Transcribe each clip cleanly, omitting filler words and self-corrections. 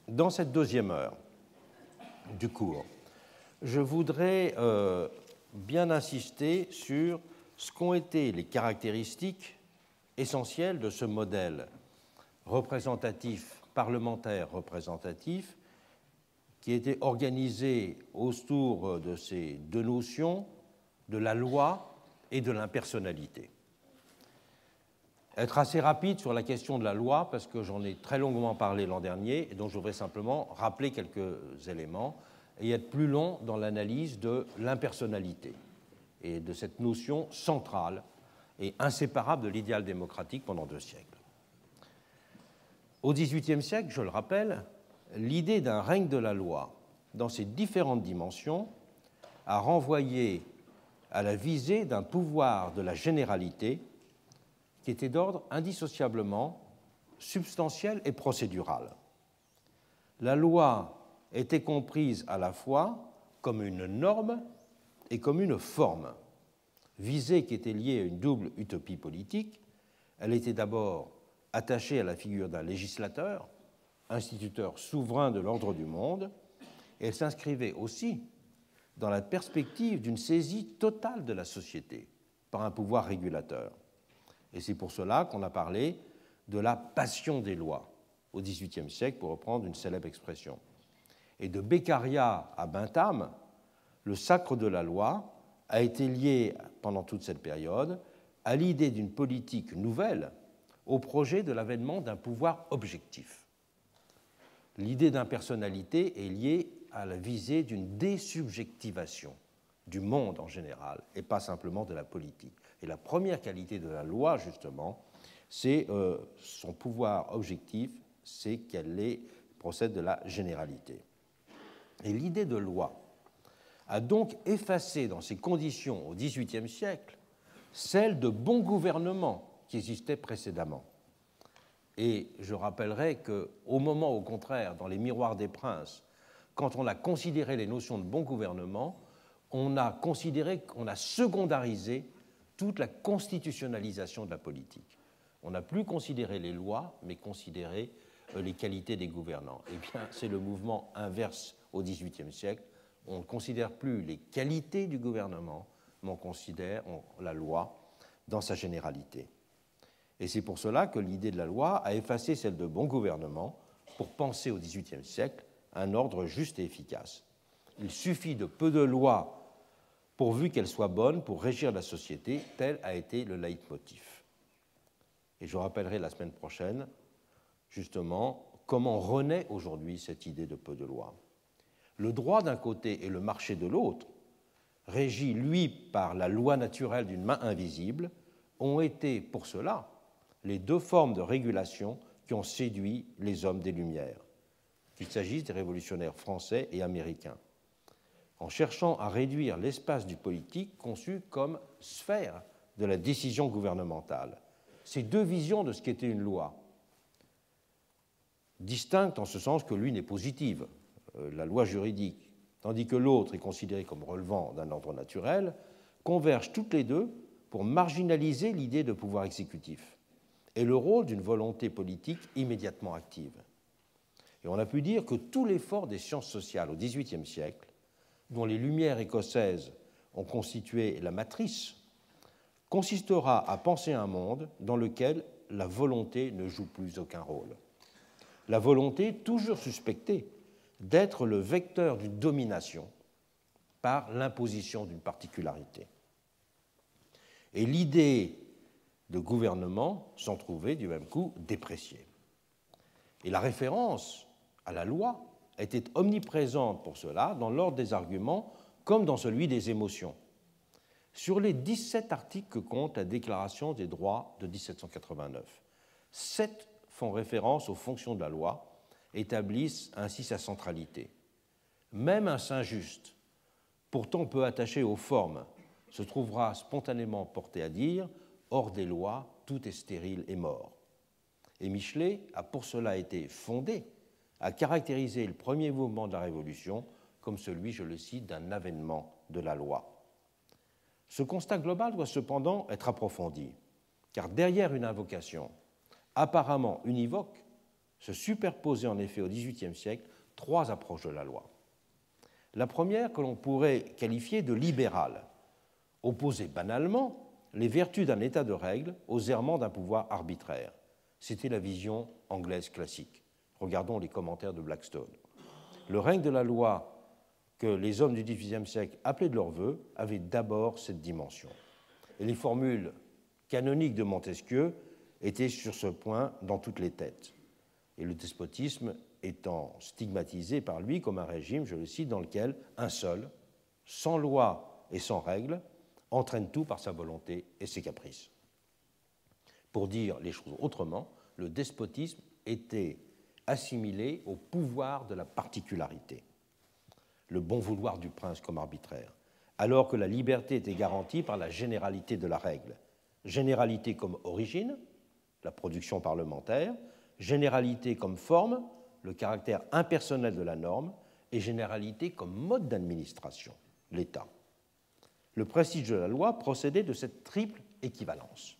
Dans cette deuxième heure du cours, je voudrais bien insister sur ce qu'ont été les caractéristiques essentielles de ce modèle représentatif, parlementaire représentatif, qui était organisé autour de ces deux notions, de la loi et de l'impersonnalité. Être assez rapide sur la question de la loi, parce que j'en ai très longuement parlé l'an dernier, et donc je voudrais simplement rappeler quelques éléments, et être plus long dans l'analyse de l'impersonnalité et de cette notion centrale et inséparable de l'idéal démocratique pendant 2 siècles. Au XVIIIe siècle, je le rappelle, l'idée d'un règne de la loi dans ses différentes dimensions a renvoyé à la visée d'un pouvoir de la généralité qui était d'ordre indissociablement substantiel et procédural. La loi était comprise à la fois comme une norme et comme une forme, visée qui était liée à une double utopie politique. Elle était d'abord attachée à la figure d'un législateur, instituteur souverain de l'ordre du monde, et elle s'inscrivait aussi dans la perspective d'une saisie totale de la société par un pouvoir régulateur. Et c'est pour cela qu'on a parlé de la passion des lois au XVIIIe siècle, pour reprendre une célèbre expression. Et de Beccaria à Bentham, le sacre de la loi a été lié, pendant toute cette période, à l'idée d'une politique nouvelle, au projet de l'avènement d'un pouvoir objectif. L'idée d'impersonnalité est liée à la visée d'une désubjectivation du monde en général, et pas simplement de la politique. Et la première qualité de la loi, justement, c'est son pouvoir objectif, c'est qu'elle procède de la généralité. Et l'idée de loi a donc effacé dans ses conditions au XVIIIe siècle celle de bon gouvernement qui existait précédemment. Et je rappellerai qu'au moment, au contraire, dans les Miroirs des princes, quand on a considéré les notions de bon gouvernement, on a secondarisé toute la constitutionnalisation de la politique. On n'a plus considéré les lois, mais considéré les qualités des gouvernants. Eh bien, c'est le mouvement inverse au XVIIIe siècle. On ne considère plus les qualités du gouvernement, mais on considère la loi dans sa généralité. Et c'est pour cela que l'idée de la loi a effacé celle de bon gouvernement pour penser au XVIIIe siècle un ordre juste et efficace. Il suffit de peu de lois pourvu qu'elles soient bonnes pour régir la société, tel a été le leitmotiv. Et je rappellerai la semaine prochaine, justement, comment renaît aujourd'hui cette idée de peu de lois. Le droit d'un côté et le marché de l'autre, régi, lui, par la loi naturelle d'une main invisible, ont été, pour cela, les deux formes de régulation qui ont séduit les hommes des Lumières, qu'il s'agisse des révolutionnaires français et américains, en cherchant à réduire l'espace du politique conçu comme sphère de la décision gouvernementale. Ces deux visions de ce qu'était une loi, distinctes en ce sens que l'une est positive, la loi juridique, tandis que l'autre est considérée comme relevant d'un ordre naturel, convergent toutes les deux pour marginaliser l'idée de pouvoir exécutif et le rôle d'une volonté politique immédiatement active. Et on a pu dire que tout l'effort des sciences sociales au XVIIIe siècle, dont les Lumières écossaises ont constitué la matrice, consistera à penser un monde dans lequel la volonté ne joue plus aucun rôle. La volonté, toujours suspectée d'être le vecteur d'une domination par l'imposition d'une particularité. Et l'idée de gouvernement s'en trouvait du même coup dépréciée. Et la référence à la loi était omniprésente pour cela dans l'ordre des arguments comme dans celui des émotions. Sur les 17 articles que compte la Déclaration des droits de 1789, 7 font référence aux fonctions de la loi, établissent ainsi sa centralité. Même un Saint-Just, pourtant peu attaché aux formes, se trouvera spontanément porté à dire « hors des lois, tout est stérile et mort ». Et Michelet a pour cela été fondé à caractériser le premier mouvement de la Révolution comme celui, je le cite, d'un avènement de la loi. Ce constat global doit cependant être approfondi, car derrière une invocation apparemment univoque, se superposaient en effet au XVIIIe siècle trois approches de la loi. La première, que l'on pourrait qualifier de libérale, opposait banalement les vertus d'un état de règle aux errements d'un pouvoir arbitraire. C'était la vision anglaise classique. Regardons les commentaires de Blackstone. Le règne de la loi que les hommes du XVIIIe siècle appelaient de leur vœu avait d'abord cette dimension. Et les formules canoniques de Montesquieu étaient sur ce point dans toutes les têtes. Et le despotisme étant stigmatisé par lui comme un régime, je le cite, dans lequel un seul, sans loi et sans règle, entraîne tout par sa volonté et ses caprices. Pour dire les choses autrement, le despotisme était assimilé au pouvoir de la particularité, le bon vouloir du prince comme arbitraire, alors que la liberté était garantie par la généralité de la règle. Généralité comme origine, la production parlementaire, généralité comme forme, le caractère impersonnel de la norme, et généralité comme mode d'administration, l'État. Le prestige de la loi procédait de cette triple équivalence.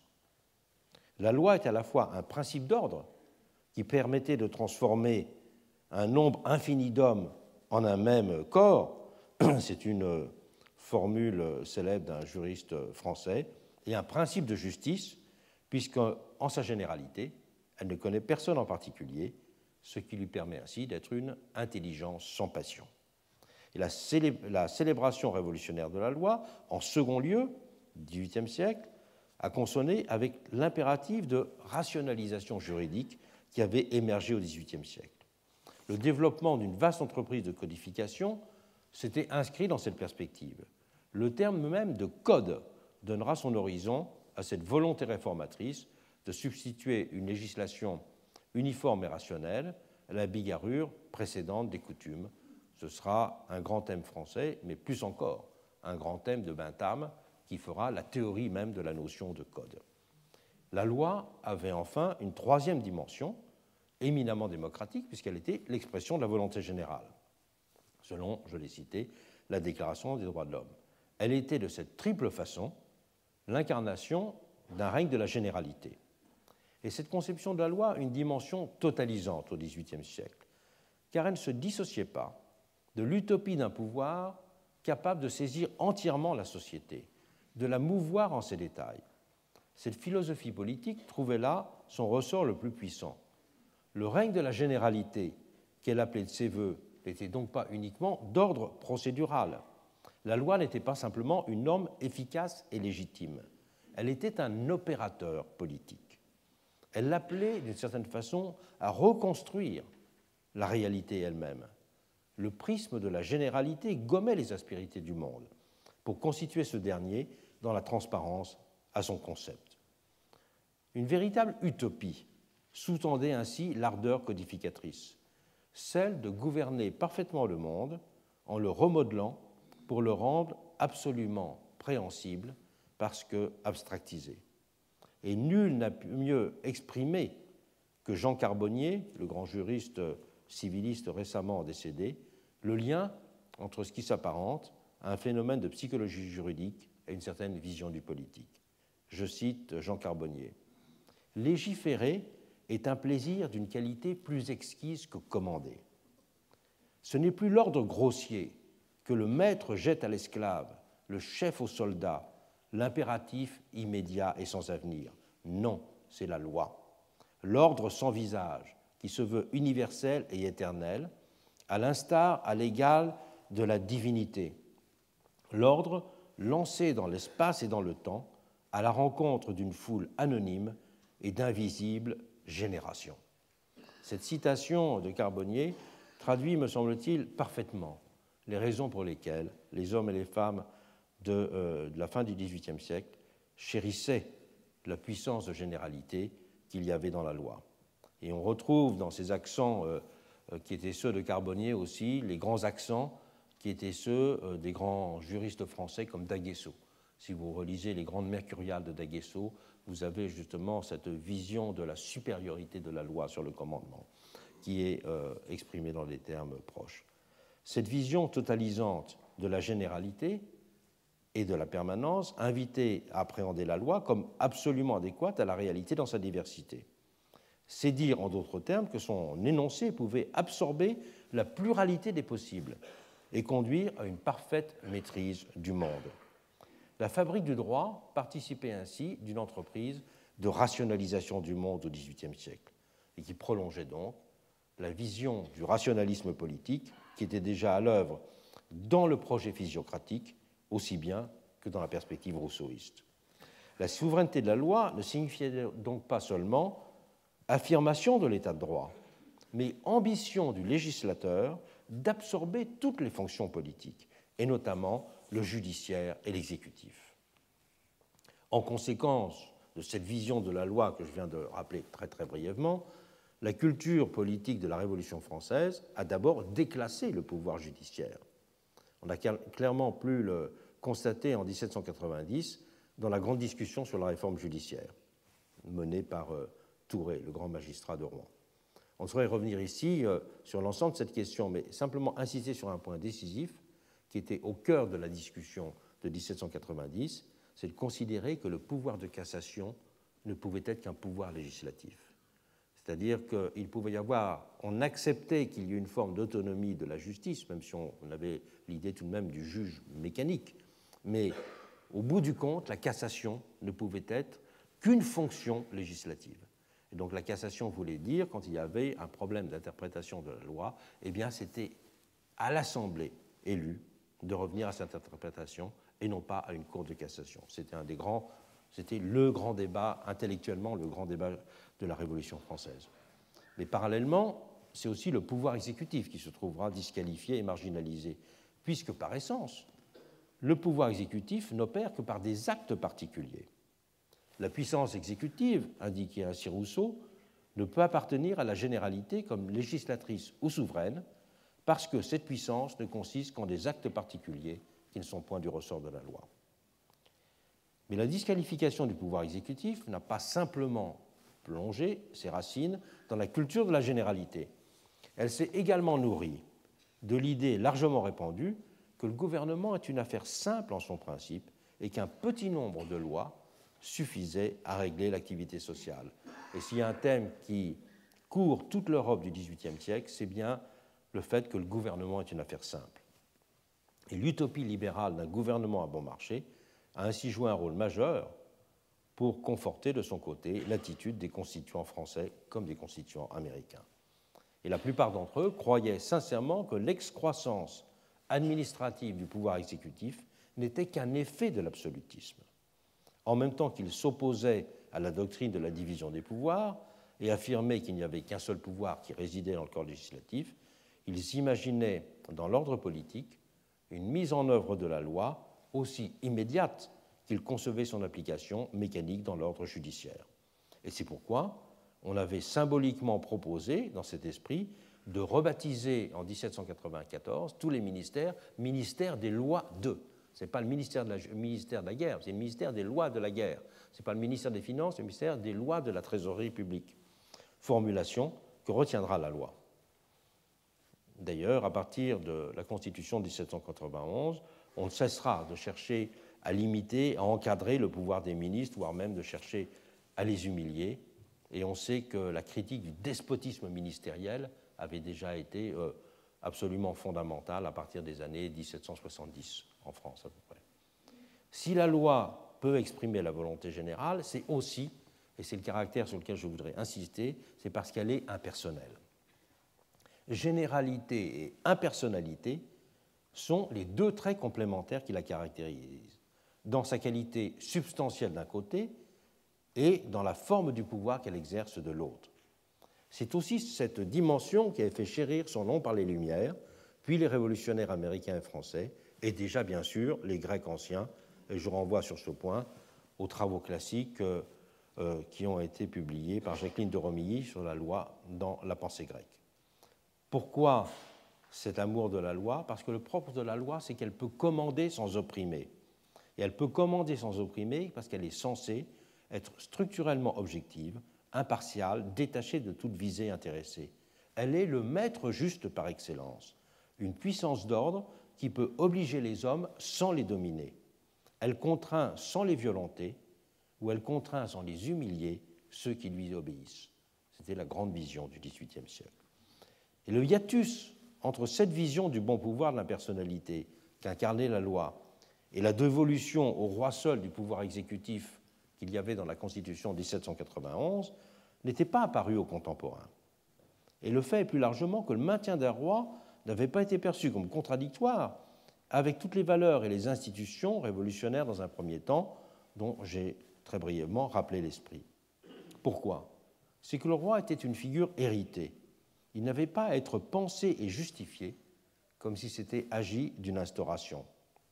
La loi est à la fois un principe d'ordre qui permettait de transformer un nombre infini d'hommes en un même corps, c'est une formule célèbre d'un juriste français, et un principe de justice, puisqu'en sa généralité, elle ne connaît personne en particulier, ce qui lui permet ainsi d'être une intelligence sans passion. Et la célébration révolutionnaire de la loi, en second lieu, du XVIIIe siècle, a consonné avec l'impératif de rationalisation juridique qui avait émergé au XVIIIe siècle. Le développement d'une vaste entreprise de codification s'était inscrit dans cette perspective. Le terme même de code donnera son horizon à cette volonté réformatrice de substituer une législation uniforme et rationnelle à la bigarrure précédente des coutumes. Ce sera un grand thème français, mais plus encore, un grand thème de Bentham qui fera la théorie même de la notion de code. La loi avait enfin une troisième dimension, éminemment démocratique, puisqu'elle était l'expression de la volonté générale, selon, je l'ai cité, la Déclaration des droits de l'homme. Elle était de cette triple façon l'incarnation d'un règne de la généralité. Et cette conception de la loi a une dimension totalisante au XVIIIe siècle, car elle ne se dissociait pas de l'utopie d'un pouvoir capable de saisir entièrement la société, de la mouvoir en ses détails. Cette philosophie politique trouvait là son ressort le plus puissant. Le règne de la généralité, qu'elle appelait de ses voeux, n'était donc pas uniquement d'ordre procédural. La loi n'était pas simplement une norme efficace et légitime. Elle était un opérateur politique. Elle l'appelait, d'une certaine façon, à reconstruire la réalité elle-même. Le prisme de la généralité gommait les aspérités du monde pour constituer ce dernier dans la transparence à son concept. Une véritable utopie sous-tendait ainsi l'ardeur codificatrice, celle de gouverner parfaitement le monde en le remodelant pour le rendre absolument préhensible parce que abstractisé. Et nul n'a pu mieux exprimer que Jean Carbonnier, le grand juriste civiliste récemment décédé, le lien entre ce qui s'apparente à un phénomène de psychologie juridique et une certaine vision du politique. Je cite Jean Carbonnier. « Légiférer est un plaisir d'une qualité plus exquise que commandée. Ce n'est plus l'ordre grossier que le maître jette à l'esclave, le chef au soldat, l'impératif immédiat et sans avenir. Non, c'est la loi. L'ordre sans visage, qui se veut universel et éternel, à l'instar, à l'égal de la divinité. L'ordre lancé dans l'espace et dans le temps, à la rencontre d'une foule anonyme et d'invisibles générations. » Cette citation de Carbonnier traduit, me semble-t-il, parfaitement les raisons pour lesquelles les hommes et les femmes de la fin du XVIIIe siècle chérissaient la puissance de généralité qu'il y avait dans la loi. Et on retrouve dans ces accents qui étaient ceux de Carbonnier aussi, les grands accents qui étaient ceux des grands juristes français comme d'Aguesseau. Si vous relisez les grandes mercuriales de d'Aguesseau, vous avez justement cette vision de la supériorité de la loi sur le commandement qui est exprimée dans des termes proches. Cette vision totalisante de la généralité et de la permanence invitait à appréhender la loi comme absolument adéquate à la réalité dans sa diversité. C'est dire, en d'autres termes, que son énoncé pouvait absorber la pluralité des possibles et conduire à une parfaite maîtrise du monde. La fabrique du droit participait ainsi d'une entreprise de rationalisation du monde au XVIIIe siècle et qui prolongeait donc la vision du rationalisme politique qui était déjà à l'œuvre dans le projet physiocratique aussi bien que dans la perspective rousseauiste. La souveraineté de la loi ne signifiait donc pas seulement affirmation de l'état de droit, mais ambition du législateur d'absorber toutes les fonctions politiques, et notamment le judiciaire et l'exécutif. En conséquence de cette vision de la loi que je viens de rappeler très très brièvement, la culture politique de la Révolution française a d'abord déclassé le pouvoir judiciaire. On a clairement pu le constater en 1790 dans la grande discussion sur la réforme judiciaire menée par Touré, le grand magistrat de Rouen. On ne saurait revenir ici sur l'ensemble de cette question, mais simplement insister sur un point décisif qui était au cœur de la discussion de 1790, c'est de considérer que le pouvoir de cassation ne pouvait être qu'un pouvoir législatif. C'est-à-dire qu'il pouvait y avoir, on acceptait qu'il y ait une forme d'autonomie de la justice, même si on avait l'idée tout de même du juge mécanique, mais au bout du compte, la cassation ne pouvait être qu'une fonction législative. Et donc la cassation voulait dire, quand il y avait un problème d'interprétation de la loi, eh bien c'était à l'Assemblée élue de revenir à cette interprétation et non pas à une cour de cassation. C'était le grand débat, intellectuellement le grand débat de la Révolution française. Mais parallèlement, c'est aussi le pouvoir exécutif qui se trouvera disqualifié et marginalisé, puisque par essence, le pouvoir exécutif n'opère que par des actes particuliers. La puissance exécutive, indiquait ainsi Rousseau, ne peut appartenir à la généralité comme législatrice ou souveraine, parce que cette puissance ne consiste qu'en des actes particuliers qui ne sont point du ressort de la loi. Mais la disqualification du pouvoir exécutif n'a pas simplement plongé ses racines dans la culture de la généralité. Elle s'est également nourrie de l'idée largement répandue que le gouvernement est une affaire simple en son principe et qu'un petit nombre de lois suffisait à régler l'activité sociale. Et s'il y a un thème qui court toute l'Europe du XVIIIe siècle, c'est bien le fait que le gouvernement est une affaire simple. Et l'utopie libérale d'un gouvernement à bon marché a ainsi joué un rôle majeur pour conforter de son côté l'attitude des constituants français comme des constituants américains. Et la plupart d'entre eux croyaient sincèrement que l'excroissance administrative du pouvoir exécutif n'était qu'un effet de l'absolutisme. En même temps qu'ils s'opposaient à la doctrine de la division des pouvoirs et affirmaient qu'il n'y avait qu'un seul pouvoir qui résidait dans le corps législatif, ils imaginaient dans l'ordre politique une mise en œuvre de la loi aussi immédiate qu'ils concevaient son application mécanique dans l'ordre judiciaire. Et c'est pourquoi on avait symboliquement proposé, dans cet esprit, de rebaptiser en 1794 tous les ministères ministères des lois de. Ce n'est pas le ministère de la guerre, c'est le ministère des lois de la guerre. Ce n'est pas le ministère des Finances, c'est le ministère des lois de la trésorerie publique. Formulation que retiendra la loi. D'ailleurs, à partir de la Constitution de 1791, on ne cessera de chercher à limiter, à encadrer le pouvoir des ministres, voire même de chercher à les humilier. Et on sait que la critique du despotisme ministériel avait déjà été absolument fondamentale à partir des années 1770 en France à peu près. Si la loi peut exprimer la volonté générale, c'est aussi, et c'est le caractère sur lequel je voudrais insister, c'est parce qu'elle est impersonnelle. Généralité et impersonnalité sont les deux traits complémentaires qui la caractérisent, dans sa qualité substantielle d'un côté et dans la forme du pouvoir qu'elle exerce de l'autre. C'est aussi cette dimension qui a fait chérir son nom par les Lumières, puis les révolutionnaires américains et français, et déjà bien sûr les Grecs anciens, et je renvoie sur ce point aux travaux classiques qui ont été publiés par Jacqueline de Romilly sur la loi dans la pensée grecque. Pourquoi cet amour de la loi? Parce que le propre de la loi, c'est qu'elle peut commander sans opprimer. Et elle peut commander sans opprimer parce qu'elle est censée être structurellement objective, impartiale, détachée de toute visée intéressée. Elle est le maître juste par excellence, une puissance d'ordre qui peut obliger les hommes sans les dominer. Elle contraint sans les violenter, ou elle contraint sans les humilier ceux qui lui obéissent. C'était la grande vision du XVIIIe siècle. Et le hiatus entre cette vision du bon pouvoir de la personnalité qu'incarnait la loi et la dévolution au roi seul du pouvoir exécutif qu'il y avait dans la Constitution de 1791 n'était pas apparu aux contemporains. Et le fait est plus largement que le maintien d'un roi n'avait pas été perçu comme contradictoire avec toutes les valeurs et les institutions révolutionnaires dans un premier temps, dont j'ai très brièvement rappelé l'esprit. Pourquoi ? C'est que le roi était une figure héritée. Il n'avait pas à être pensé et justifié comme si c'était agi d'une instauration.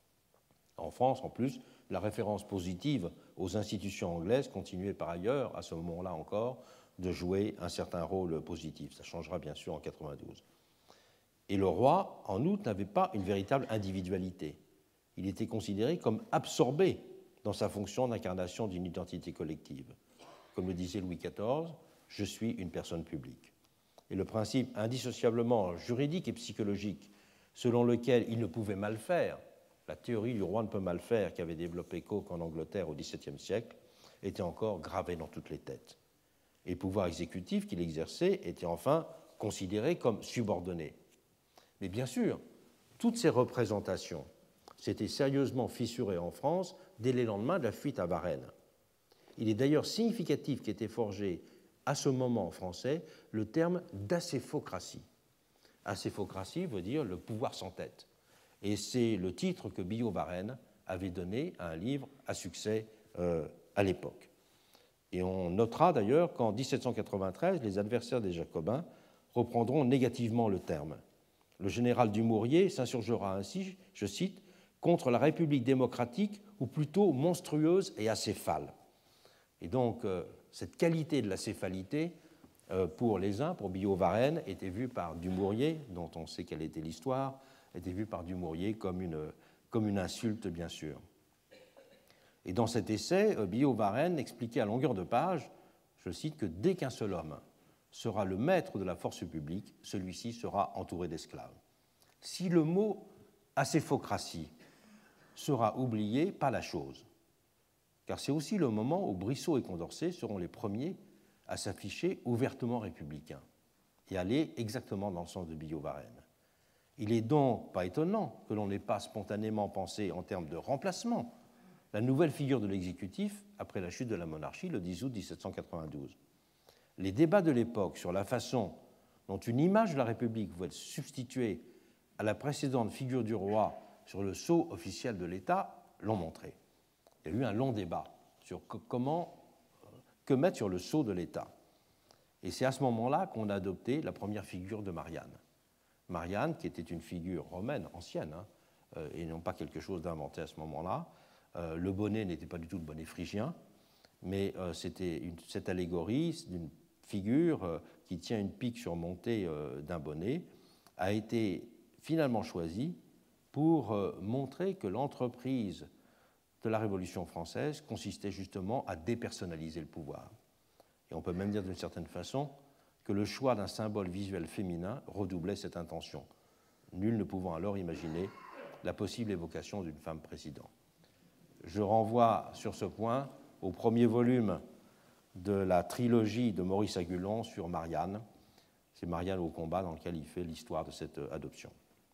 En France, en plus, la référence positive aux institutions anglaises continuait par ailleurs, à ce moment-là encore, de jouer un certain rôle positif. Ça changera bien sûr en 92. Et le roi, en outre, n'avait pas une véritable individualité. Il était considéré comme absorbé dans sa fonction d'incarnation d'une identité collective. Comme le disait Louis XIV, « Je suis une personne publique ». Et le principe indissociablement juridique et psychologique selon lequel il ne pouvait mal faire, la théorie du roi ne peut mal faire qu'avait développé Coke en Angleterre au XVIIe siècle, était encore gravé dans toutes les têtes. Et le pouvoir exécutif qu'il exerçait était enfin considéré comme subordonné. Mais bien sûr, toutes ces représentations s'étaient sérieusement fissurées en France dès les lendemains de la fuite à Varennes. Il est d'ailleurs significatif qu'était forgé à ce moment en français le terme d'acéphocratie. Acéphocratie veut dire le pouvoir sans tête. Et c'est le titre que Billaud-Varenne avait donné à un livre à succès à l'époque. Et on notera d'ailleurs qu'en 1793, les adversaires des Jacobins reprendront négativement le terme. Le général Dumouriez s'insurgera ainsi, je cite, « contre la République démocratique, ou plutôt monstrueuse et acéphale ». Et donc, cette qualité de l'acéphalité, pour les uns, pour Billaud-Varenne, était vue par Dumouriez, dont on sait quelle était l'histoire, était vue par Dumouriez comme une insulte, bien sûr. Et dans cet essai, Billaud-Varenne expliquait à longueur de page, je cite, que dès qu'un seul homme sera le maître de la force publique, celui-ci sera entouré d'esclaves. Si le mot acéphocratie sera oublié, pas la chose, car c'est aussi le moment où Brissot et Condorcet seront les premiers à s'afficher ouvertement républicains et aller exactement dans le sens de Billaud-Varenne. Il est donc pas étonnant que l'on n'ait pas spontanément pensé en termes de remplacement la nouvelle figure de l'exécutif après la chute de la monarchie le 10 août 1792. Les débats de l'époque sur la façon dont une image de la République pouvait être substituée à la précédente figure du roi sur le sceau officiel de l'État l'ont montré. Il y a eu un long débat sur que mettre sur le sceau de l'État. Et c'est à ce moment-là qu'on a adopté la première figure de Marianne. Marianne, qui était une figure romaine ancienne, et non pas quelque chose d'inventé à ce moment-là. Le bonnet n'était pas du tout le bonnet phrygien, mais c'était cette allégorie d'une figure qui tient une pique surmontée d'un bonnet, a été finalement choisie pour montrer que l'entreprise de la Révolution française consistait justement à dépersonnaliser le pouvoir. Et on peut même dire d'une certaine façon que le choix d'un symbole visuel féminin redoublait cette intention, nul ne pouvant alors imaginer la possible évocation d'une femme président. Je renvoie sur ce point au premier volume de la trilogie de Maurice Agulon sur Marianne. C'est Marianne au combat dans lequel il fait l'histoire de cette adoption.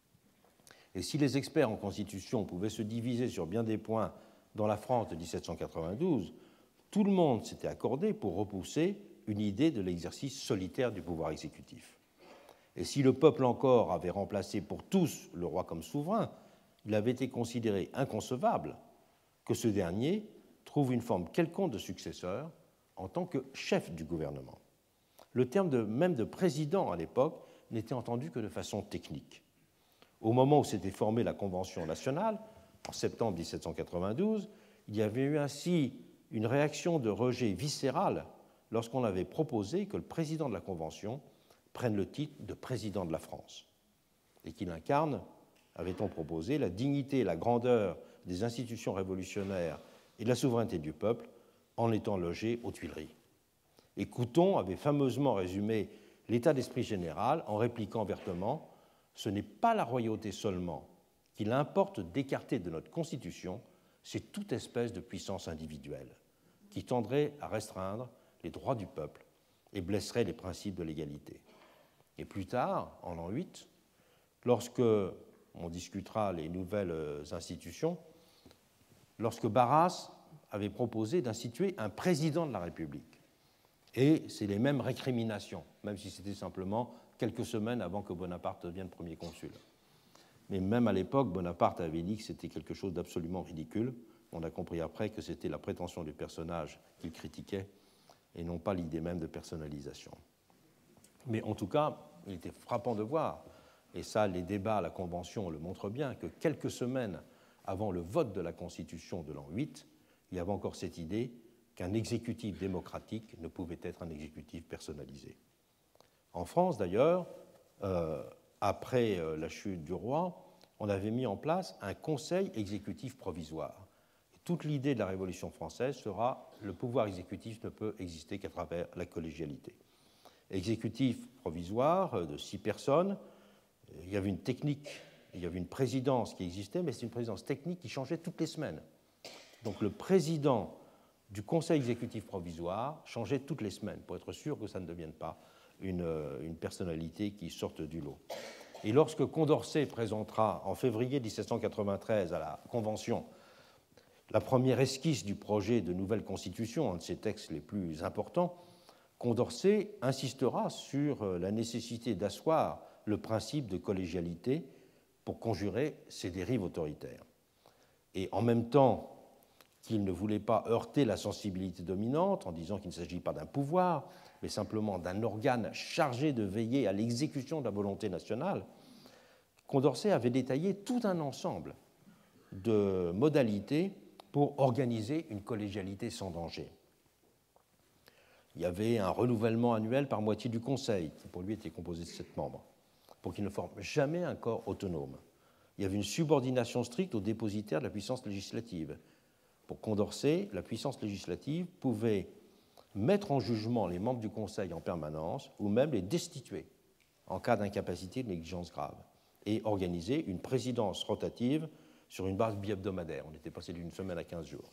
Et si les experts en constitution pouvaient se diviser sur bien des points dans la France de 1792, tout le monde s'était accordé pour repousser une idée de l'exercice solitaire du pouvoir exécutif. Et si le peuple encore avait remplacé pour tous le roi comme souverain, il avait été considéré inconcevable que ce dernier trouve une forme quelconque de successeur en tant que chef du gouvernement. Le terme même de président à l'époque n'était entendu que de façon technique. Au moment où s'était formée la Convention nationale, en septembre 1792, il y avait eu ainsi une réaction de rejet viscéral lorsqu'on avait proposé que le président de la Convention prenne le titre de président de la France et qu'il incarne, avait-on proposé, la dignité et la grandeur des institutions révolutionnaires et de la souveraineté du peuple en étant logé aux Tuileries. Et Couthon avait fameusement résumé l'état d'esprit général en répliquant vertement « Ce n'est pas la royauté seulement qu'il importe d'écarter de notre Constitution, c'est toute espèce de puissance individuelle qui tendrait à restreindre les droits du peuple et blesserait les principes de l'égalité. Et plus tard, en l'an 8, lorsque on discutera les nouvelles institutions, lorsque Barras avait proposé d'instituer un président de la République. Et c'est les mêmes récriminations, même si c'était simplement quelques semaines avant que Bonaparte devienne premier consul. Mais même à l'époque, Bonaparte avait dit que c'était quelque chose d'absolument ridicule. On a compris après que c'était la prétention du personnage qu'il critiquait et non pas l'idée même de personnalisation. Mais en tout cas, il était frappant de voir, et ça, les débats à la Convention le montrent bien, que quelques semaines avant le vote de la Constitution de l'an 8, il y avait encore cette idée qu'un exécutif démocratique ne pouvait être un exécutif personnalisé. En France, d'ailleurs, après la chute du roi, on avait mis en place un conseil exécutif provisoire. Et toute l'idée de la Révolution française sera le pouvoir exécutif ne peut exister qu'à travers la collégialité. Exécutif provisoire de 6 personnes, il y avait une technique, il y avait une présidence qui existait, mais c'est une présidence technique qui changeait toutes les semaines. Donc le président du Conseil exécutif provisoire changeait toutes les semaines pour être sûr que ça ne devienne pas une personnalité qui sorte du lot. Et lorsque Condorcet présentera en février 1793 à la Convention la première esquisse du projet de nouvelle constitution, un de ses textes les plus importants, Condorcet insistera sur la nécessité d'asseoir le principe de collégialité pour conjurer ces dérives autoritaires. Et en même temps qu'il ne voulait pas heurter la sensibilité dominante en disant qu'il ne s'agit pas d'un pouvoir, mais simplement d'un organe chargé de veiller à l'exécution de la volonté nationale, Condorcet avait détaillé tout un ensemble de modalités pour organiser une collégialité sans danger. Il y avait un renouvellement annuel par moitié du Conseil, qui pour lui était composé de 7 membres, pour qu'il ne forme jamais un corps autonome. Il y avait une subordination stricte aux dépositaires de la puissance législative. Pour Condorcet, la puissance législative pouvait mettre en jugement les membres du Conseil en permanence ou même les destituer en cas d'incapacité de négligence grave et organiser une présidence rotative sur une base bi-hebdomadaire. On était passé d'une semaine à 15 jours.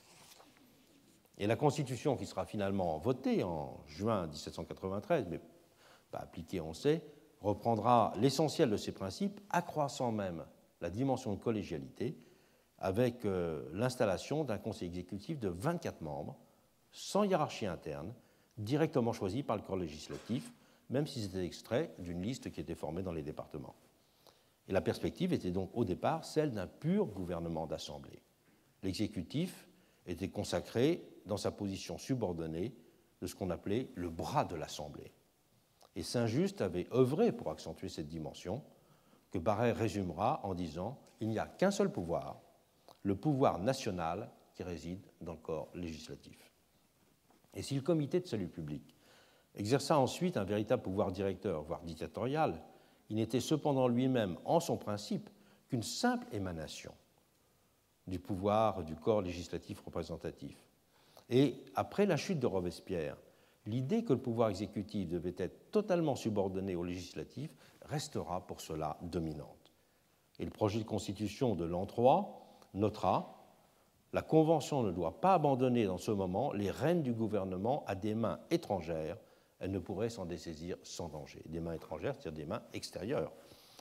Et la Constitution qui sera finalement votée en juin 1793, mais pas appliquée, on sait, reprendra l'essentiel de ces principes, accroissant même la dimension de collégialité avec l'installation d'un conseil exécutif de 24 membres, sans hiérarchie interne, directement choisis par le corps législatif, même s'ils étaient extraits d'une liste qui était formée dans les départements. Et la perspective était donc au départ celle d'un pur gouvernement d'assemblée. L'exécutif était consacré dans sa position subordonnée de ce qu'on appelait le bras de l'Assemblée. Et Saint-Just avait œuvré pour accentuer cette dimension, que Barrère résumera en disant « Il n'y a qu'un seul pouvoir, le pouvoir national qui réside dans le corps législatif ». Et si le comité de salut public exerça ensuite un véritable pouvoir directeur, voire dictatorial, il n'était cependant lui-même, en son principe, qu'une simple émanation du pouvoir du corps législatif représentatif. Et après la chute de Robespierre, l'idée que le pouvoir exécutif devait être totalement subordonné au législatif restera pour cela dominante. Et le projet de constitution de l'an 3 notera « La Convention ne doit pas abandonner dans ce moment les rênes du gouvernement à des mains étrangères. Elle ne pourrait s'en dessaisir sans danger. » Des mains étrangères, c'est-à-dire des mains extérieures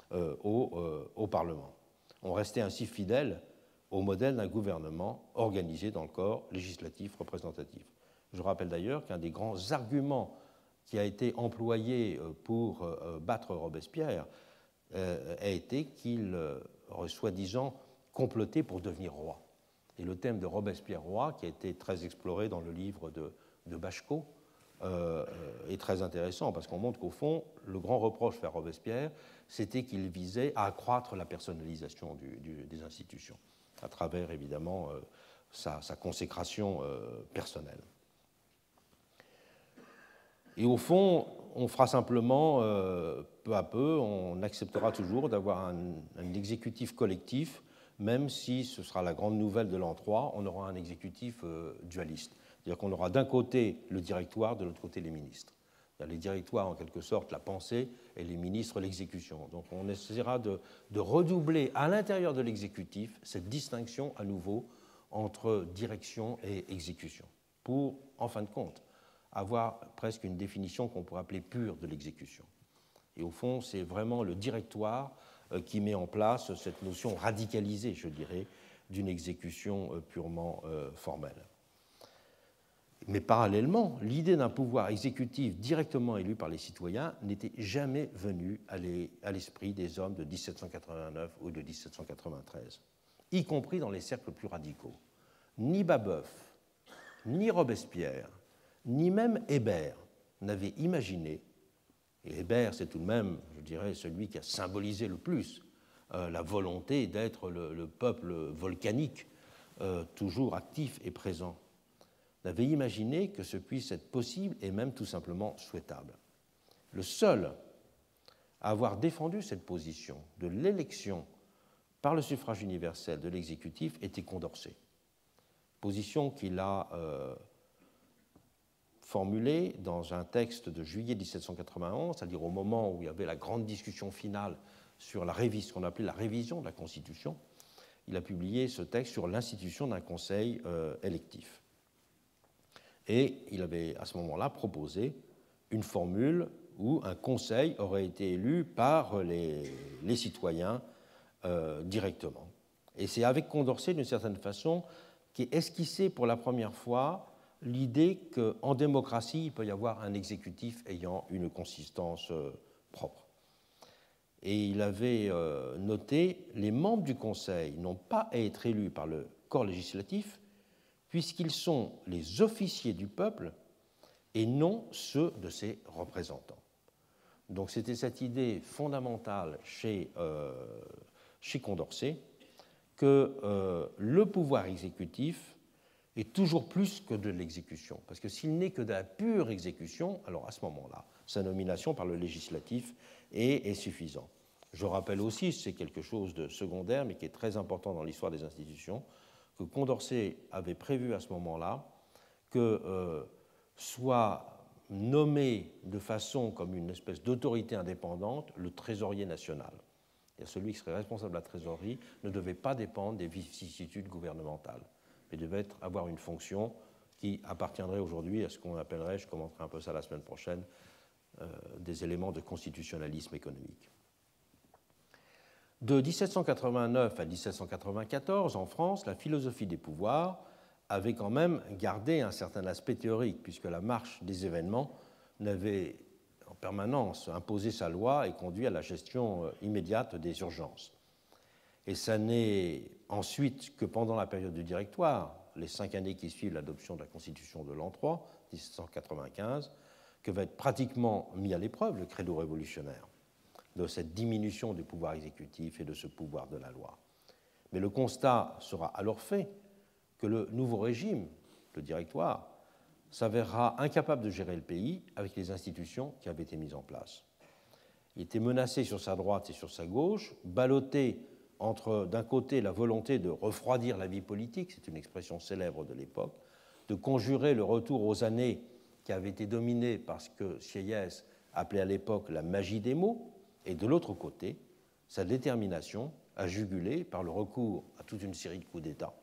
au Parlement. On restait ainsi fidèle au modèle d'un gouvernement organisé dans le corps législatif représentatif. Je rappelle d'ailleurs qu'un des grands arguments qui a été employé pour battre Robespierre a été qu'il aurait soi-disant comploté pour devenir roi. Et le thème de Robespierre roi, qui a été très exploré dans le livre de Bachecot, est très intéressant parce qu'on montre qu'au fond, le grand reproche fait à Robespierre, c'était qu'il visait à accroître la personnalisation des institutions, à travers évidemment sa consécration personnelle. Et au fond, on fera simplement, peu à peu, on acceptera toujours d'avoir un exécutif collectif, même si ce sera la grande nouvelle de l'an 3, on aura un exécutif dualiste. C'est-à-dire qu'on aura d'un côté le directoire, de l'autre côté les ministres. Les directoires, en quelque sorte, la pensée, et les ministres, l'exécution. Donc on essaiera de redoubler à l'intérieur de l'exécutif cette distinction à nouveau entre direction et exécution, pour, en fin de compte, avoir presque une définition qu'on pourrait appeler pure de l'exécution. Et au fond, c'est vraiment le directoire qui met en place cette notion radicalisée, je dirais, d'une exécution purement formelle. Mais parallèlement, l'idée d'un pouvoir exécutif directement élu par les citoyens n'était jamais venue à l'esprit des hommes de 1789 ou de 1793, y compris dans les cercles plus radicaux. Ni Babeuf, ni Robespierre, ni même Hébert n'avaient imaginé, et Hébert c'est tout de même, je dirais, celui qui a symbolisé le plus la volonté d'être le peuple volcanique, toujours actif et présent, n'avait imaginé que ce puisse être possible et même tout simplement souhaitable. Le seul à avoir défendu cette position de l'élection par le suffrage universel de l'exécutif était Condorcet, position qu'il a formulée dans un texte de juillet 1791, c'est-à-dire au moment où il y avait la grande discussion finale sur ce qu'on appelait la révision de la Constitution. Il a publié ce texte sur l'institution d'un conseil électif. Et il avait à ce moment-là proposé une formule où un conseil aurait été élu par les citoyens directement. Et c'est avec Condorcet, d'une certaine façon, qu'est esquissé pour la première fois l'idée qu'en démocratie, il peut y avoir un exécutif ayant une consistance propre. Et il avait noté « Les membres du Conseil n'ont pas à être élus par le corps législatif, puisqu'ils sont les officiers du peuple et non ceux de ses représentants. » Donc c'était cette idée fondamentale chez Condorcet que le pouvoir exécutif est toujours plus que de l'exécution. Parce que s'il n'est que de la pure exécution, alors à ce moment-là, sa nomination par le législatif est suffisant. Je rappelle aussi, c'est quelque chose de secondaire, mais qui est très important dans l'histoire des institutions, que Condorcet avait prévu à ce moment-là que soit nommé de façon comme une espèce d'autorité indépendante le trésorier national. Et celui qui serait responsable de la trésorerie ne devait pas dépendre des vicissitudes gouvernementales, mais devait avoir une fonction qui appartiendrait aujourd'hui à ce qu'on appellerait, je commenterai un peu ça la semaine prochaine, des éléments de constitutionnalisme économique. De 1789 à 1794, en France, la philosophie des pouvoirs avait quand même gardé un certain aspect théorique, puisque la marche des événements n'avait en permanence imposé sa loi et conduit à la gestion immédiate des urgences. Et ça n'est ensuite que pendant la période du Directoire, les 5 années qui suivent l'adoption de la Constitution de l'an 3, 1795, que va être pratiquement mis à l'épreuve le credo révolutionnaire de cette diminution du pouvoir exécutif et de ce pouvoir de la loi. Mais le constat sera alors fait que le nouveau régime, le Directoire, s'avérera incapable de gérer le pays avec les institutions qui avaient été mises en place. Il était menacé sur sa droite et sur sa gauche, ballotté entre, d'un côté, la volonté de refroidir la vie politique, c'est une expression célèbre de l'époque, de conjurer le retour aux années qui avaient été dominées par ce que Sieyès appelait à l'époque la magie des mots, et de l'autre côté, sa détermination à juguler, par le recours à toute une série de coups d'État,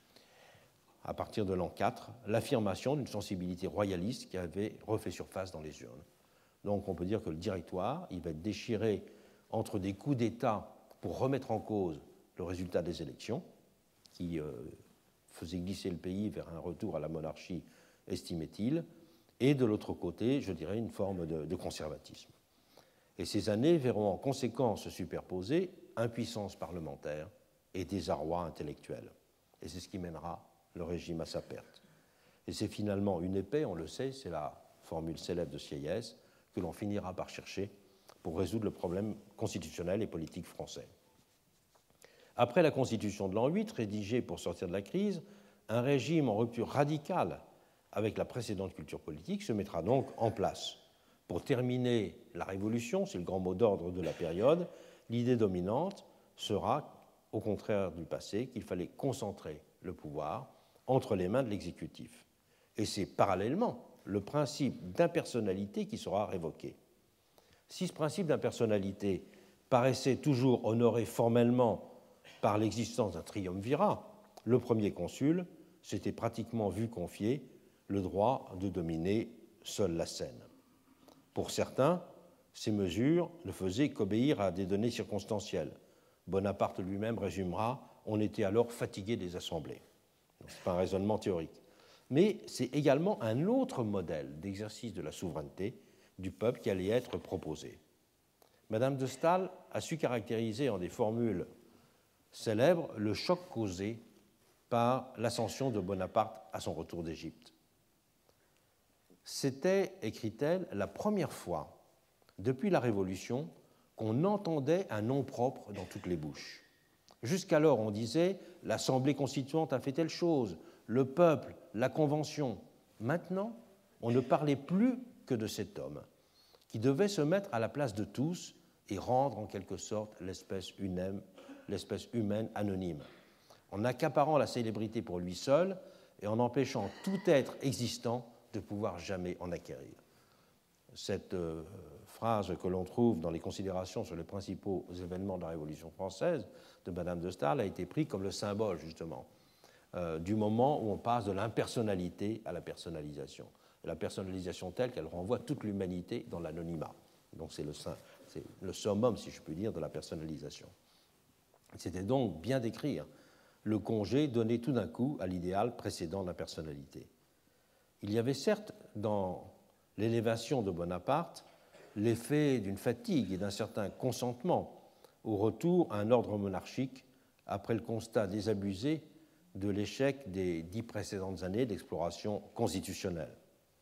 à partir de l'an 4, l'affirmation d'une sensibilité royaliste qui avait refait surface dans les urnes. Donc on peut dire que le Directoire, il va être déchiré entre des coups d'État pour remettre en cause le résultat des élections, qui faisaient glisser le pays vers un retour à la monarchie, estimait-il, et de l'autre côté, je dirais, une forme de conservatisme. Et ces années verront en conséquence se superposer impuissance parlementaire et désarroi intellectuel. Et c'est ce qui mènera le régime à sa perte. Et c'est finalement une épée, on le sait, c'est la formule célèbre de Sieyès, que l'on finira par chercher pour résoudre le problème constitutionnel et politique français. Après la Constitution de l'an 8, rédigée pour sortir de la crise, un régime en rupture radicale avec la précédente culture politique se mettra donc en place. Pour terminer la Révolution, c'est le grand mot d'ordre de la période, l'idée dominante sera, au contraire du passé, qu'il fallait concentrer le pouvoir entre les mains de l'exécutif. Et c'est parallèlement le principe d'impersonnalité qui sera révoqué. Si ce principe d'impersonnalité paraissait toujours honoré formellement par l'existence d'un triumvirat, le premier consul s'était pratiquement vu confier le droit de dominer seule la scène. Pour certains, ces mesures ne faisaient qu'obéir à des données circonstancielles. Bonaparte lui-même résumera « On était alors fatigué des assemblées ». Ce n'est pas un raisonnement théorique. Mais c'est également un autre modèle d'exercice de la souveraineté du peuple qui allait être proposé. Madame de Staël a su caractériser en des formules célèbres le choc causé par l'ascension de Bonaparte à son retour d'Égypte. C'était, écrit-elle, la première fois depuis la Révolution qu'on entendait un nom propre dans toutes les bouches. Jusqu'alors, on disait « l'Assemblée constituante a fait telle chose », le peuple, la Convention. Maintenant, on ne parlait plus que de cet homme, qui devait se mettre à la place de tous et rendre en quelque sorte l'espèce humaine anonyme, en accaparant la célébrité pour lui seul et en empêchant tout être existant de pouvoir jamais en acquérir. Cette phrase que l'on trouve dans les considérations sur les principaux événements de la Révolution française de Madame de Staël a été prise comme le symbole, justement, du moment où on passe de l'impersonnalité à la personnalisation. Et la personnalisation telle qu'elle renvoie toute l'humanité dans l'anonymat. Donc c'est le summum, si je puis dire, de la personnalisation. C'était donc bien décrire le congé donné tout d'un coup à l'idéal précédent de la personnalité. Il y avait certes dans l'élévation de Bonaparte l'effet d'une fatigue et d'un certain consentement au retour à un ordre monarchique après le constat désabusé de l'échec des 10 précédentes années d'exploration constitutionnelle.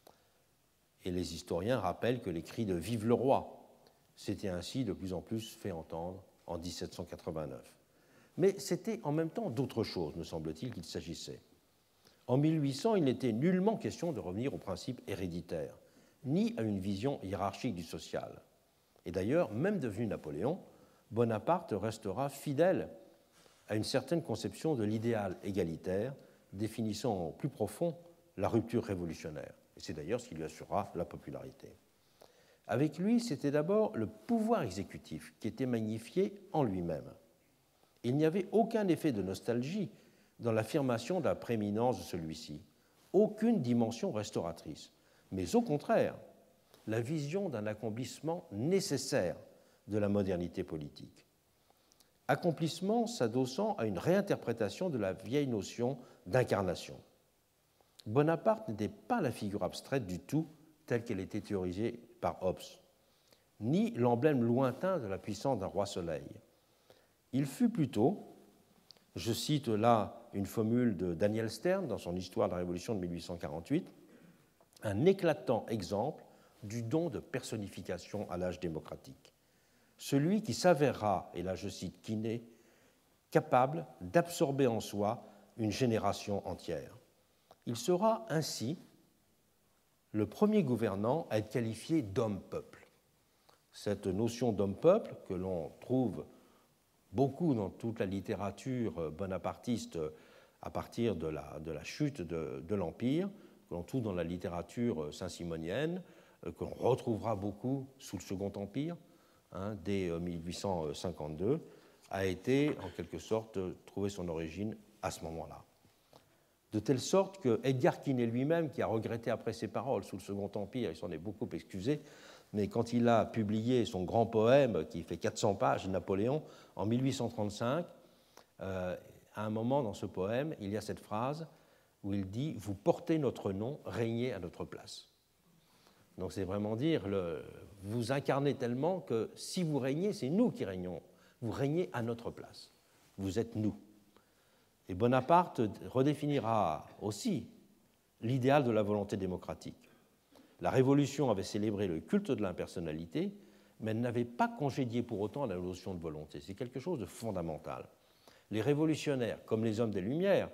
Et les historiens rappellent que les cris de « Vive le roi » s'étaient ainsi de plus en plus fait entendre en 1789. Mais c'était en même temps d'autre chose, me semble-t-il, qu'il s'agissait. En 1800, il n'était nullement question de revenir au principe héréditaire, ni à une vision hiérarchique du social. Et d'ailleurs, même devenu Napoléon, Bonaparte restera fidèle à une certaine conception de l'idéal égalitaire, définissant au plus profond la rupture révolutionnaire. Et c'est d'ailleurs ce qui lui assurera la popularité. Avec lui, c'était d'abord le pouvoir exécutif qui était magnifié en lui-même. Il n'y avait aucun effet de nostalgie dans l'affirmation de la prééminence de celui-ci, aucune dimension restauratrice, mais au contraire, la vision d'un accomplissement nécessaire de la modernité politique. Accomplissement s'adossant à une réinterprétation de la vieille notion d'incarnation. Bonaparte n'était pas la figure abstraite du tout telle qu'elle était théorisée par Hobbes, ni l'emblème lointain de la puissance d'un roi soleil. Il fut plutôt, je cite là une formule de Daniel Stern dans son Histoire de la Révolution de 1848, un éclatant exemple du don de personnification à l'âge démocratique. Celui qui s'avérera, et là je cite Quinet, capable d'absorber en soi une génération entière. Il sera ainsi le premier gouvernant à être qualifié d'homme-peuple. Cette notion d'homme-peuple, que l'on trouve beaucoup dans toute la littérature bonapartiste à partir de la chute de l'Empire, que l'on trouve dans la littérature saint-simonienne, que l'on retrouvera beaucoup sous le Second Empire, dès 1852, a été en quelque sorte trouvé son origine à ce moment-là. De telle sorte que Edgar Quinet lui-même, qui a regretté après ses paroles sous le Second Empire, il s'en est beaucoup excusé, mais quand il a publié son grand poème qui fait 400 pages, Napoléon, en 1835, à un moment dans ce poème, il y a cette phrase où il dit « Vous portez notre nom, régnez à notre place ». Donc c'est vraiment dire, vous incarnez tellement que si vous régnez, c'est nous qui régnons. Vous régnez à notre place. Vous êtes nous. Et Bonaparte redéfinira aussi l'idéal de la volonté démocratique. La Révolution avait célébré le culte de l'impersonnalité, mais elle n'avait pas congédié pour autant la notion de volonté. C'est quelque chose de fondamental. Les révolutionnaires, comme les hommes des Lumières,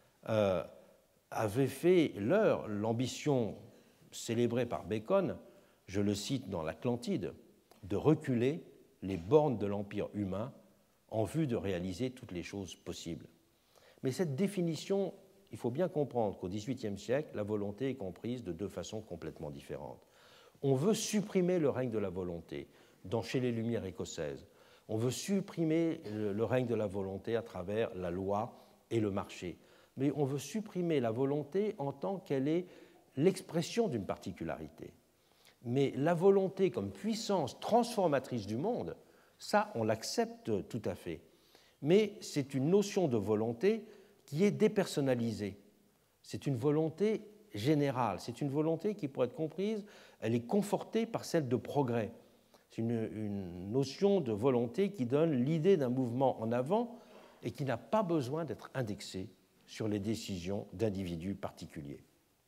avaient fait leur l'ambition célébrée par Bacon, je le cite dans l'Atlantide, de reculer les bornes de l'empire humain en vue de réaliser toutes les choses possibles. Mais cette définition, il faut bien comprendre qu'au XVIIIe siècle, la volonté est comprise de deux façons complètement différentes. On veut supprimer le règne de la volonté, chez les Lumières écossaises. On veut supprimer le règne de la volonté à travers la loi et le marché. Mais on veut supprimer la volonté en tant qu'elle est l'expression d'une particularité. Mais la volonté comme puissance transformatrice du monde, ça, on l'accepte tout à fait. Mais c'est une notion de volonté qui est dépersonnalisée. C'est une volonté générale, c'est une volonté qui, pour être comprise, elle est confortée par celle de progrès. C'est une notion de volonté qui donne l'idée d'un mouvement en avant et qui n'a pas besoin d'être indexée sur les décisions d'individus particuliers.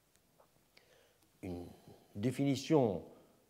Une définition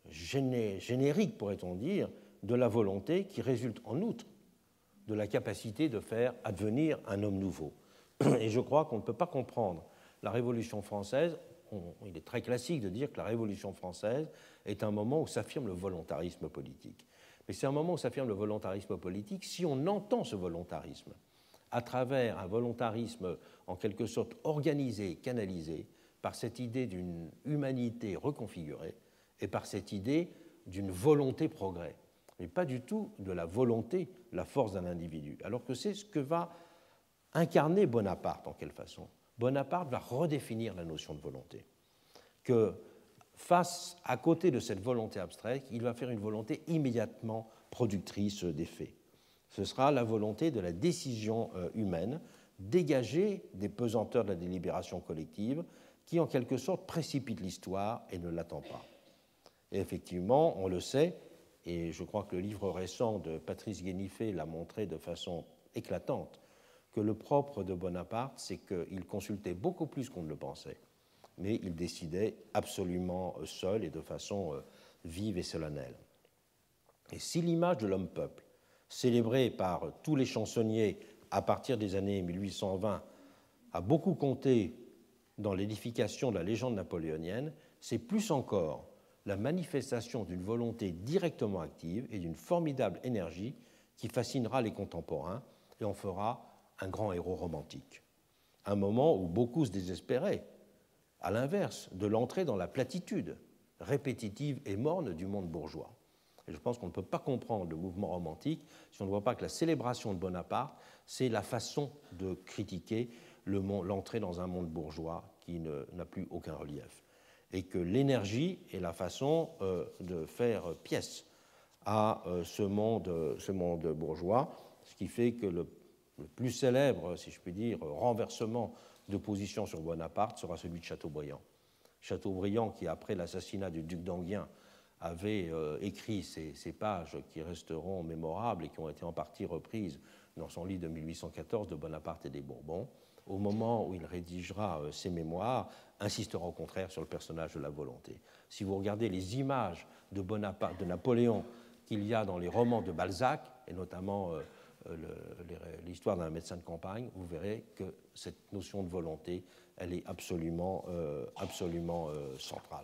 générique, pourrait-on dire, de la volonté qui résulte en outre de la capacité de faire advenir un homme nouveau. Et je crois qu'on ne peut pas comprendre la Révolution française. Il est très classique de dire que la Révolution française est un moment où s'affirme le volontarisme politique. Mais c'est un moment où s'affirme le volontarisme politique si on entend ce volontarisme à travers un volontarisme en quelque sorte organisé, canalisé, par cette idée d'une humanité reconfigurée et par cette idée d'une volonté progrès, mais pas du tout de la volonté, la force d'un individu, alors que c'est ce que va incarner Bonaparte en quelque façon. Bonaparte va redéfinir la notion de volonté, que face à côté de cette volonté abstraite, il va faire une volonté immédiatement productrice d'effets. Ce sera la volonté de la décision humaine, dégagée des pesanteurs de la délibération collective, qui en quelque sorte précipite l'histoire et ne l'attend pas. Et effectivement, on le sait, et je crois que le livre récent de Patrice Guénifé l'a montré de façon éclatante, que le propre de Bonaparte, c'est qu'il consultait beaucoup plus qu'on ne le pensait, mais il décidait absolument seul et de façon vive et solennelle. Et si l'image de l'homme-peuple, célébrée par tous les chansonniers à partir des années 1820, a beaucoup compté dans l'édification de la légende napoléonienne, c'est plus encore la manifestation d'une volonté directement active et d'une formidable énergie qui fascinera les contemporains et en fera un grand héros romantique. Un moment où beaucoup se désespéraient, à l'inverse de l'entrée dans la platitude répétitive et morne du monde bourgeois. Et je pense qu'on ne peut pas comprendre le mouvement romantique si on ne voit pas que la célébration de Bonaparte, c'est la façon de critiquer l'entrée dans un monde bourgeois qui n'a plus aucun relief. Et que l'énergie est la façon de faire pièce à ce monde bourgeois, ce qui fait que le plus célèbre, si je puis dire, renversement de position sur Bonaparte sera celui de Chateaubriand. Chateaubriand, qui après l'assassinat du duc d'Enghien avait écrit ces pages qui resteront mémorables et qui ont été en partie reprises dans son livre de 1814 de Bonaparte et des Bourbons, au moment où il rédigera ses mémoires, insistera au contraire sur le personnage de la volonté. Si vous regardez les images de Bonaparte, de Napoléon qu'il y a dans les romans de Balzac, et notamment l'histoire d'un médecin de campagne, vous verrez que cette notion de volonté, elle est absolument centrale.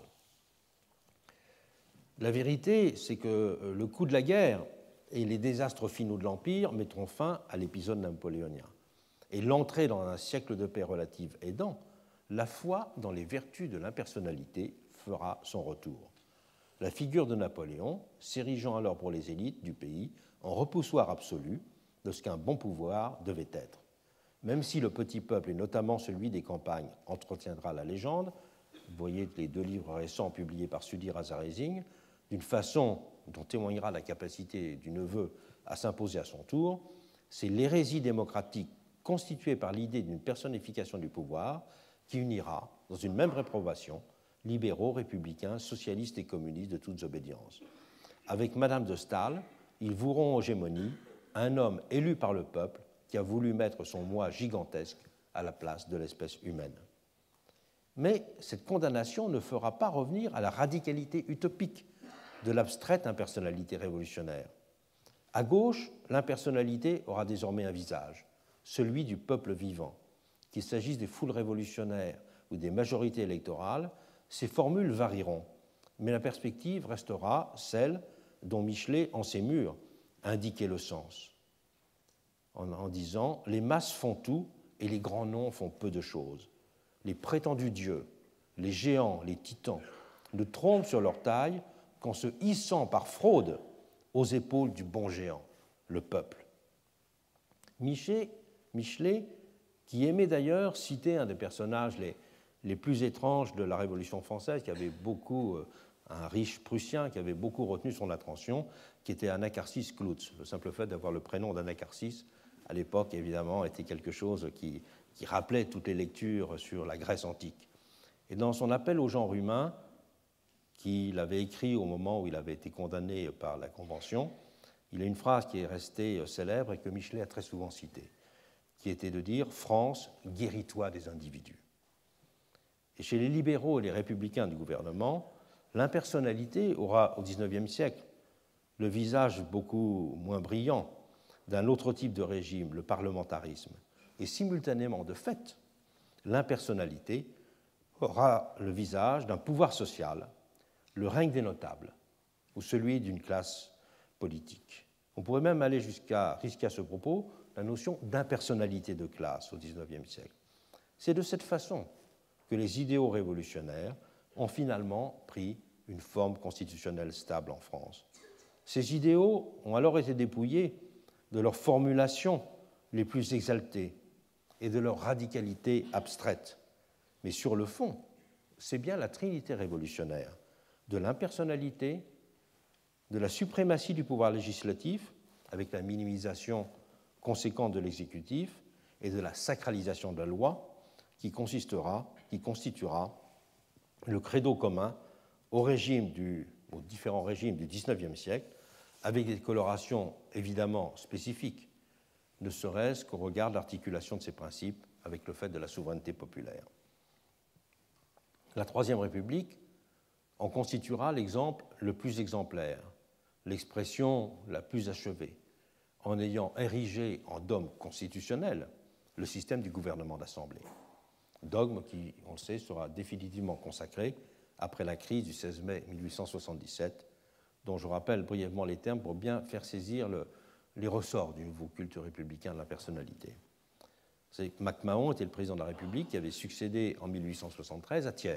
La vérité, c'est que le coup de la guerre et les désastres finaux de l'Empire mettront fin à l'épisode napoléonien. Et l'entrée dans un siècle de paix relative aidant, la foi dans les vertus de l'impersonnalité fera son retour. La figure de Napoléon, s'érigeant alors pour les élites du pays en repoussoir absolu de ce qu'un bon pouvoir devait être. Même si le petit peuple, et notamment celui des campagnes, entretiendra la légende, vous voyez les deux livres récents publiés par Sudi Razarezing, d'une façon dont témoignera la capacité du neveu à s'imposer à son tour, c'est l'hérésie démocratique constituée par l'idée d'une personnification du pouvoir qui unira, dans une même réprobation, libéraux, républicains, socialistes et communistes de toutes obédiences. Avec Madame de Staël, ils voueront aux hégémonies un homme élu par le peuple qui a voulu mettre son moi gigantesque à la place de l'espèce humaine. Mais cette condamnation ne fera pas revenir à la radicalité utopique de l'abstraite impersonnalité révolutionnaire. À gauche, l'impersonnalité aura désormais un visage, celui du peuple vivant. Qu'il s'agisse des foules révolutionnaires ou des majorités électorales, ces formules varieront, mais la perspective restera celle dont Michelet, en ses murs, indiquait le sens, en disant « Les masses font tout et les grands noms font peu de choses. Les prétendus dieux, les géants, les titans, ne trompent sur leur taille qu'en se hissant par fraude aux épaules du bon géant, le peuple. » Michelet, qui aimait d'ailleurs citer un des personnages les plus étranges de la Révolution française, qui avait beaucoup, un riche Prussien qui avait beaucoup retenu son attention, qui était Anacarsis Cloutz. Le simple fait d'avoir le prénom d'Anacarsis, à l'époque, évidemment, était quelque chose qui rappelait toutes les lectures sur la Grèce antique. Et dans son appel au genre humain, qu'il avait écrit au moment où il avait été condamné par la Convention, il y a une phrase qui est restée célèbre et que Michelet a très souvent citée, qui était de dire « France, guéris-toi des individus ». Et chez les libéraux et les républicains du gouvernement, l'impersonnalité aura au XIXe siècle le visage beaucoup moins brillant d'un autre type de régime, le parlementarisme. Et simultanément, de fait, l'impersonnalité aura le visage d'un pouvoir social, le règne des notables, ou celui d'une classe politique. On pourrait même aller jusqu'à risquer à ce propos la notion d'impersonnalité de classe au XIXe siècle. C'est de cette façon que les idéaux révolutionnaires ont finalement pris une forme constitutionnelle stable en France. Ces idéaux ont alors été dépouillés de leurs formulations les plus exaltées et de leur radicalité abstraite. Mais sur le fond, c'est bien la trinité révolutionnaire de l'impersonnalité, de la suprématie du pouvoir législatif, avec la minimisation conséquente de l'exécutif, et de la sacralisation de la loi, qui constituera le credo commun aux différents régimes du XIXe siècle, avec des colorations évidemment spécifiques, ne serait-ce qu'au regard de l'articulation de ces principes avec le fait de la souveraineté populaire. La Troisième République en constituera l'exemple le plus exemplaire, l'expression la plus achevée, en ayant érigé en dogme constitutionnel le système du gouvernement d'assemblée. Dogme qui, on le sait, sera définitivement consacré après la crise du 16 mai 1877, dont je rappelle brièvement les termes pour bien faire saisir les ressorts du nouveau culte républicain de la personnalité. MacMahon était le président de la République qui avait succédé en 1873 à Thiers.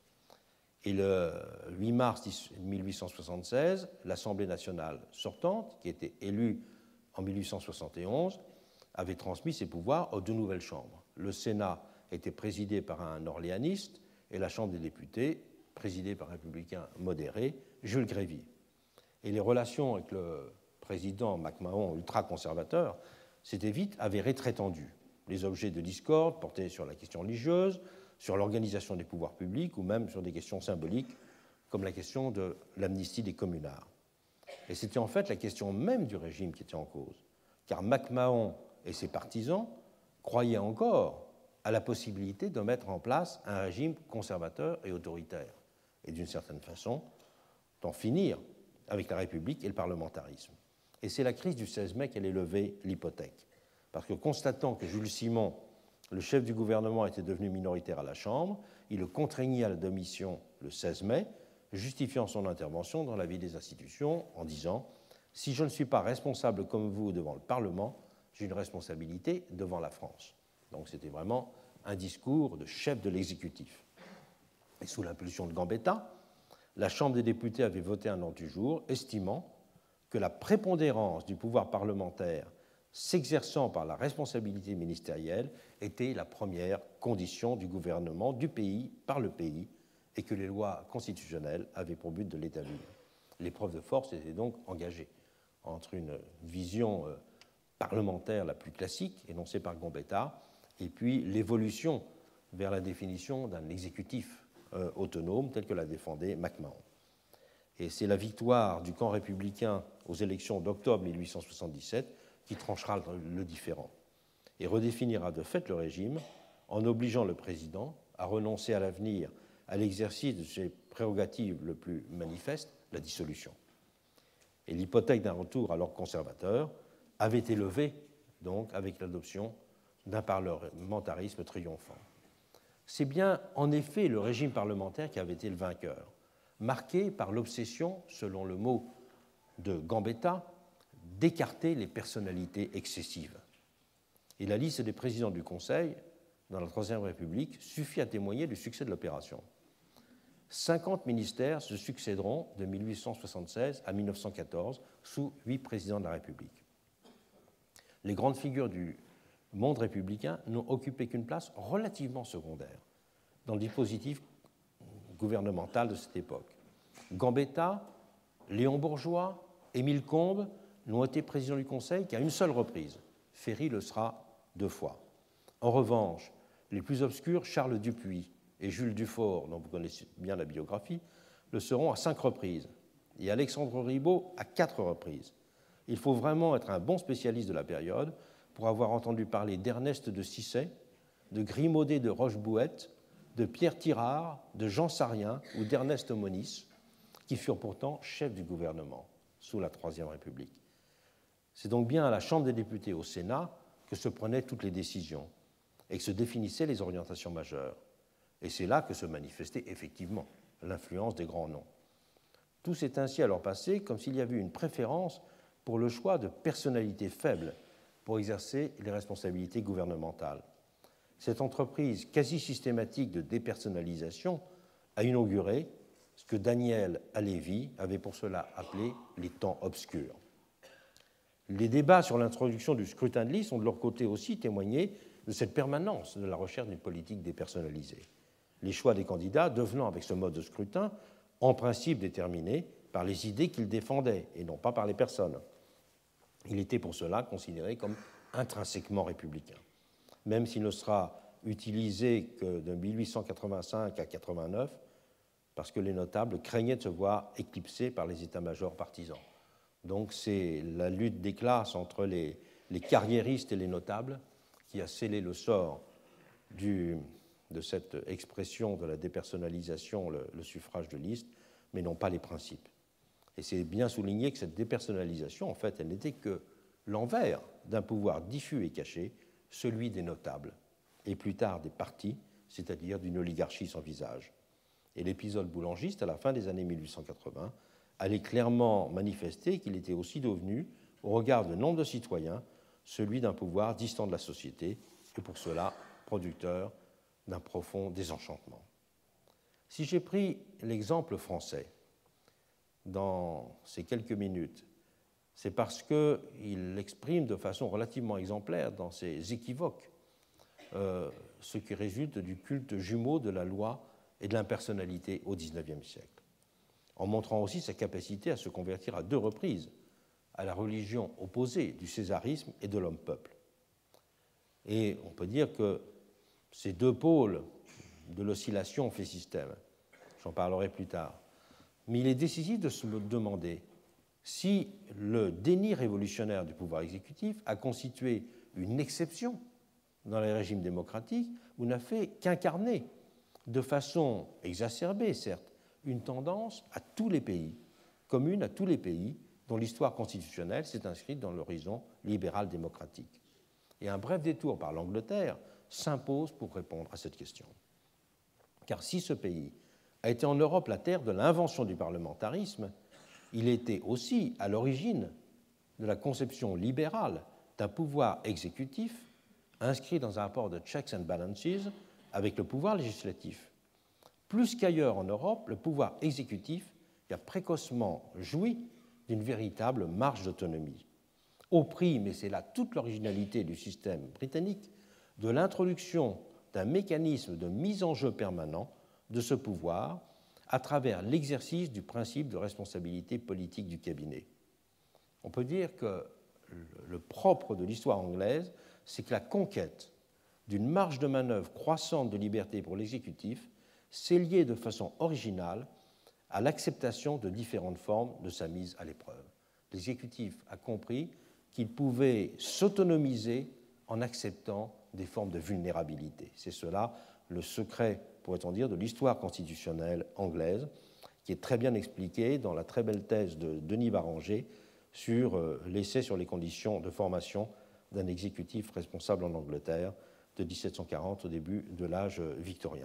Et le 8 mars 1876, l'Assemblée nationale sortante, qui était élue en 1871, avait transmis ses pouvoirs aux deux nouvelles chambres. Le Sénat était présidé par un orléaniste et la Chambre des députés présidée par un républicain modéré, Jules Grévy. Et les relations avec le président MacMahon, ultra-conservateur, s'étaient vite avérées très tendues. Les objets de discorde portaient sur la question religieuse, sur l'organisation des pouvoirs publics ou même sur des questions symboliques comme la question de l'amnistie des communards. Et c'était en fait la question même du régime qui était en cause, car MacMahon et ses partisans croyaient encore à la possibilité de mettre en place un régime conservateur et autoritaire, et d'une certaine façon d'en finir avec la République et le parlementarisme. Et c'est la crise du 16 mai qui allait lever l'hypothèque, parce que constatant que Jules Simon, le chef du gouvernement, était devenu minoritaire à la Chambre, il le contraignit à la démission le 16 mai, justifiant son intervention dans la vie des institutions en disant « Si je ne suis pas responsable comme vous devant le Parlement, j'ai une responsabilité devant la France. » Donc c'était vraiment un discours de chef de l'exécutif. Et sous l'impulsion de Gambetta, la Chambre des députés avait voté un ordre du jour estimant que la prépondérance du pouvoir parlementaire s'exerçant par la responsabilité ministérielle était la première condition du gouvernement du pays par le pays et que les lois constitutionnelles avaient pour but de l'établir. L'épreuve de force était donc engagée entre une vision parlementaire la plus classique, énoncée par Gambetta, et puis l'évolution vers la définition d'un exécutif autonome tel que l'a défendait MacMahon. Et c'est la victoire du camp républicain aux élections d'octobre 1877 qui tranchera le différend et redéfinira de fait le régime en obligeant le président à renoncer à l'avenir à l'exercice de ses prérogatives le plus manifeste, la dissolution. Et l'hypothèque d'un retour à l'ordre conservateur avait été levée donc avec l'adoption d'un parlementarisme triomphant. C'est bien en effet le régime parlementaire qui avait été le vainqueur, marqué par l'obsession, selon le mot de Gambetta, d'écarter les personnalités excessives. Et la liste des présidents du Conseil dans la Troisième République suffit à témoigner du succès de l'opération. 50 ministères se succéderont de 1876 à 1914 sous 8 présidents de la République. Les grandes figures du monde républicain n'ont occupé qu'une place relativement secondaire. dans le dispositif gouvernemental de cette époque. Gambetta, Léon Bourgeois, Émile Combes n'ont été présidents du Conseil qu'à une seule reprise. Ferry le sera 2 fois. En revanche, les plus obscurs, Charles Dupuy et Jules Dufort, dont vous connaissez bien la biographie, le seront à 5 reprises, et Alexandre Ribot à 4 reprises. Il faut vraiment être un bon spécialiste de la période pour avoir entendu parler d'Ernest de Cissé, de Grimaudet de Rochebouette, de Pierre Tirard, de Jean Sarrien ou d'Ernest Moniz, qui furent pourtant chefs du gouvernement sous la Troisième République. C'est donc bien à la Chambre des députés au Sénat que se prenaient toutes les décisions et que se définissaient les orientations majeures. Et c'est là que se manifestait effectivement l'influence des grands noms. Tout s'est ainsi alors passé comme s'il y avait eu une préférence pour le choix de personnalités faibles pour exercer les responsabilités gouvernementales. Cette entreprise quasi systématique de dépersonnalisation a inauguré ce que Daniel Halévy avait pour cela appelé les temps obscurs. Les débats sur l'introduction du scrutin de liste ont de leur côté aussi témoigné de cette permanence de la recherche d'une politique dépersonnalisée. Les choix des candidats devenant avec ce mode de scrutin en principe déterminés par les idées qu'ils défendaient et non pas par les personnes. Il était pour cela considéré comme intrinsèquement républicain, même s'il ne sera utilisé que de 1885 à 89, parce que les notables craignaient de se voir éclipsés par les états-majors partisans. Donc c'est la lutte des classes entre les carriéristes et les notables qui a scellé le sort de cette expression de la dépersonnalisation, le suffrage de liste, mais non pas les principes. Et c'est bien souligné que cette dépersonnalisation, en fait, elle n'était que l'envers d'un pouvoir diffus et caché, celui des notables, et plus tard des partis, c'est-à-dire d'une oligarchie sans visage. Et l'épisode boulangiste, à la fin des années 1880, allait clairement manifester qu'il était aussi devenu, au regard de nombre de citoyens, celui d'un pouvoir distant de la société, et pour cela producteur d'un profond désenchantement. Si j'ai pris l'exemple français dans ces quelques minutes, c'est parce qu'il exprime de façon relativement exemplaire dans ses équivoques ce qui résulte du culte jumeau de la loi et de l'impersonnalité au XIXe siècle, en montrant aussi sa capacité à se convertir à 2 reprises à la religion opposée du césarisme et de l'homme-peuple. Et on peut dire que ces 2 pôles de l'oscillation ont fait système. J'en parlerai plus tard. Mais il est décisif de se demander si le déni révolutionnaire du pouvoir exécutif a constitué une exception dans les régimes démocratiques ou n'a fait qu'incarner, de façon exacerbée certes, une tendance à tous les pays, commune à tous les pays dont l'histoire constitutionnelle s'est inscrite dans l'horizon libéral-démocratique. Et un bref détour par l'Angleterre s'impose pour répondre à cette question. Car si ce pays a été en Europe la terre de l'invention du parlementarisme, il était aussi à l'origine de la conception libérale d'un pouvoir exécutif inscrit dans un rapport de checks and balances avec le pouvoir législatif. Plus qu'ailleurs en Europe, le pouvoir exécutif a précocement joui d'une véritable marge d'autonomie, au prix, mais c'est là toute l'originalité du système britannique, de l'introduction d'un mécanisme de mise en jeu permanent de ce pouvoir à travers l'exercice du principe de responsabilité politique du cabinet. On peut dire que le propre de l'histoire anglaise, c'est que la conquête d'une marge de manœuvre croissante de liberté pour l'exécutif s'est liée de façon originale à l'acceptation de différentes formes de sa mise à l'épreuve. L'exécutif a compris qu'il pouvait s'autonomiser en acceptant des formes de vulnérabilité. C'est cela le secret, pourrait-on dire, de l'histoire constitutionnelle anglaise, qui est très bien expliqué dans la très belle thèse de Denis Barranger sur l'essai sur les conditions de formation d'un exécutif responsable en Angleterre de 1740 au début de l'âge victorien.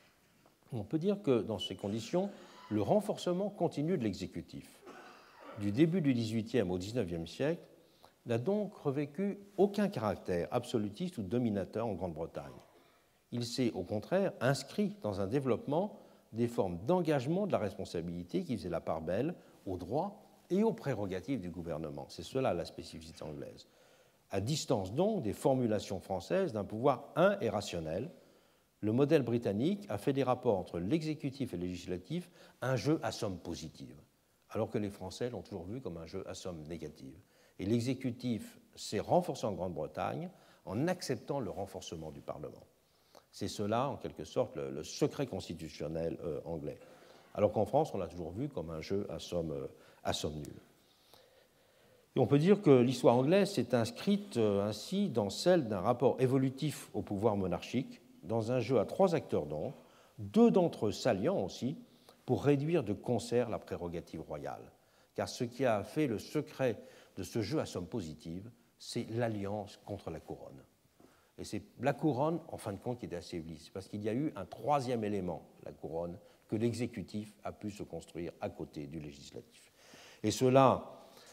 On peut dire que dans ces conditions, le renforcement continu de l'exécutif, du début du XVIIIe au XIXe siècle, n'a donc revêtu aucun caractère absolutiste ou dominateur en Grande-Bretagne. Il s'est au contraire inscrit dans un développement des formes d'engagement de la responsabilité qui faisaient la part belle aux droits et aux prérogatives du gouvernement. C'est cela la spécificité anglaise. À distance donc des formulations françaises d'un pouvoir et rationnel, le modèle britannique a fait des rapports entre l'exécutif et le législatif un jeu à somme positive, alors que les Français l'ont toujours vu comme un jeu à somme négative. Et l'exécutif s'est renforcé en Grande-Bretagne en acceptant le renforcement du Parlement. C'est cela, en quelque sorte, le secret constitutionnel anglais. Alors qu'en France, on l'a toujours vu comme un jeu à somme nulle. Et on peut dire que l'histoire anglaise s'est inscrite ainsi dans celle d'un rapport évolutif au pouvoir monarchique, dans un jeu à 3 acteurs donc, 2 d'entre eux salients aussi, pour réduire de concert la prérogative royale. Car ce qui a fait le secret de ce jeu à somme positive, c'est l'alliance contre la couronne. Et c'est la couronne, en fin de compte, qui est assez ulisse, parce qu'il y a eu un 3e élément, la couronne, que l'exécutif a pu se construire à côté du législatif. Et cela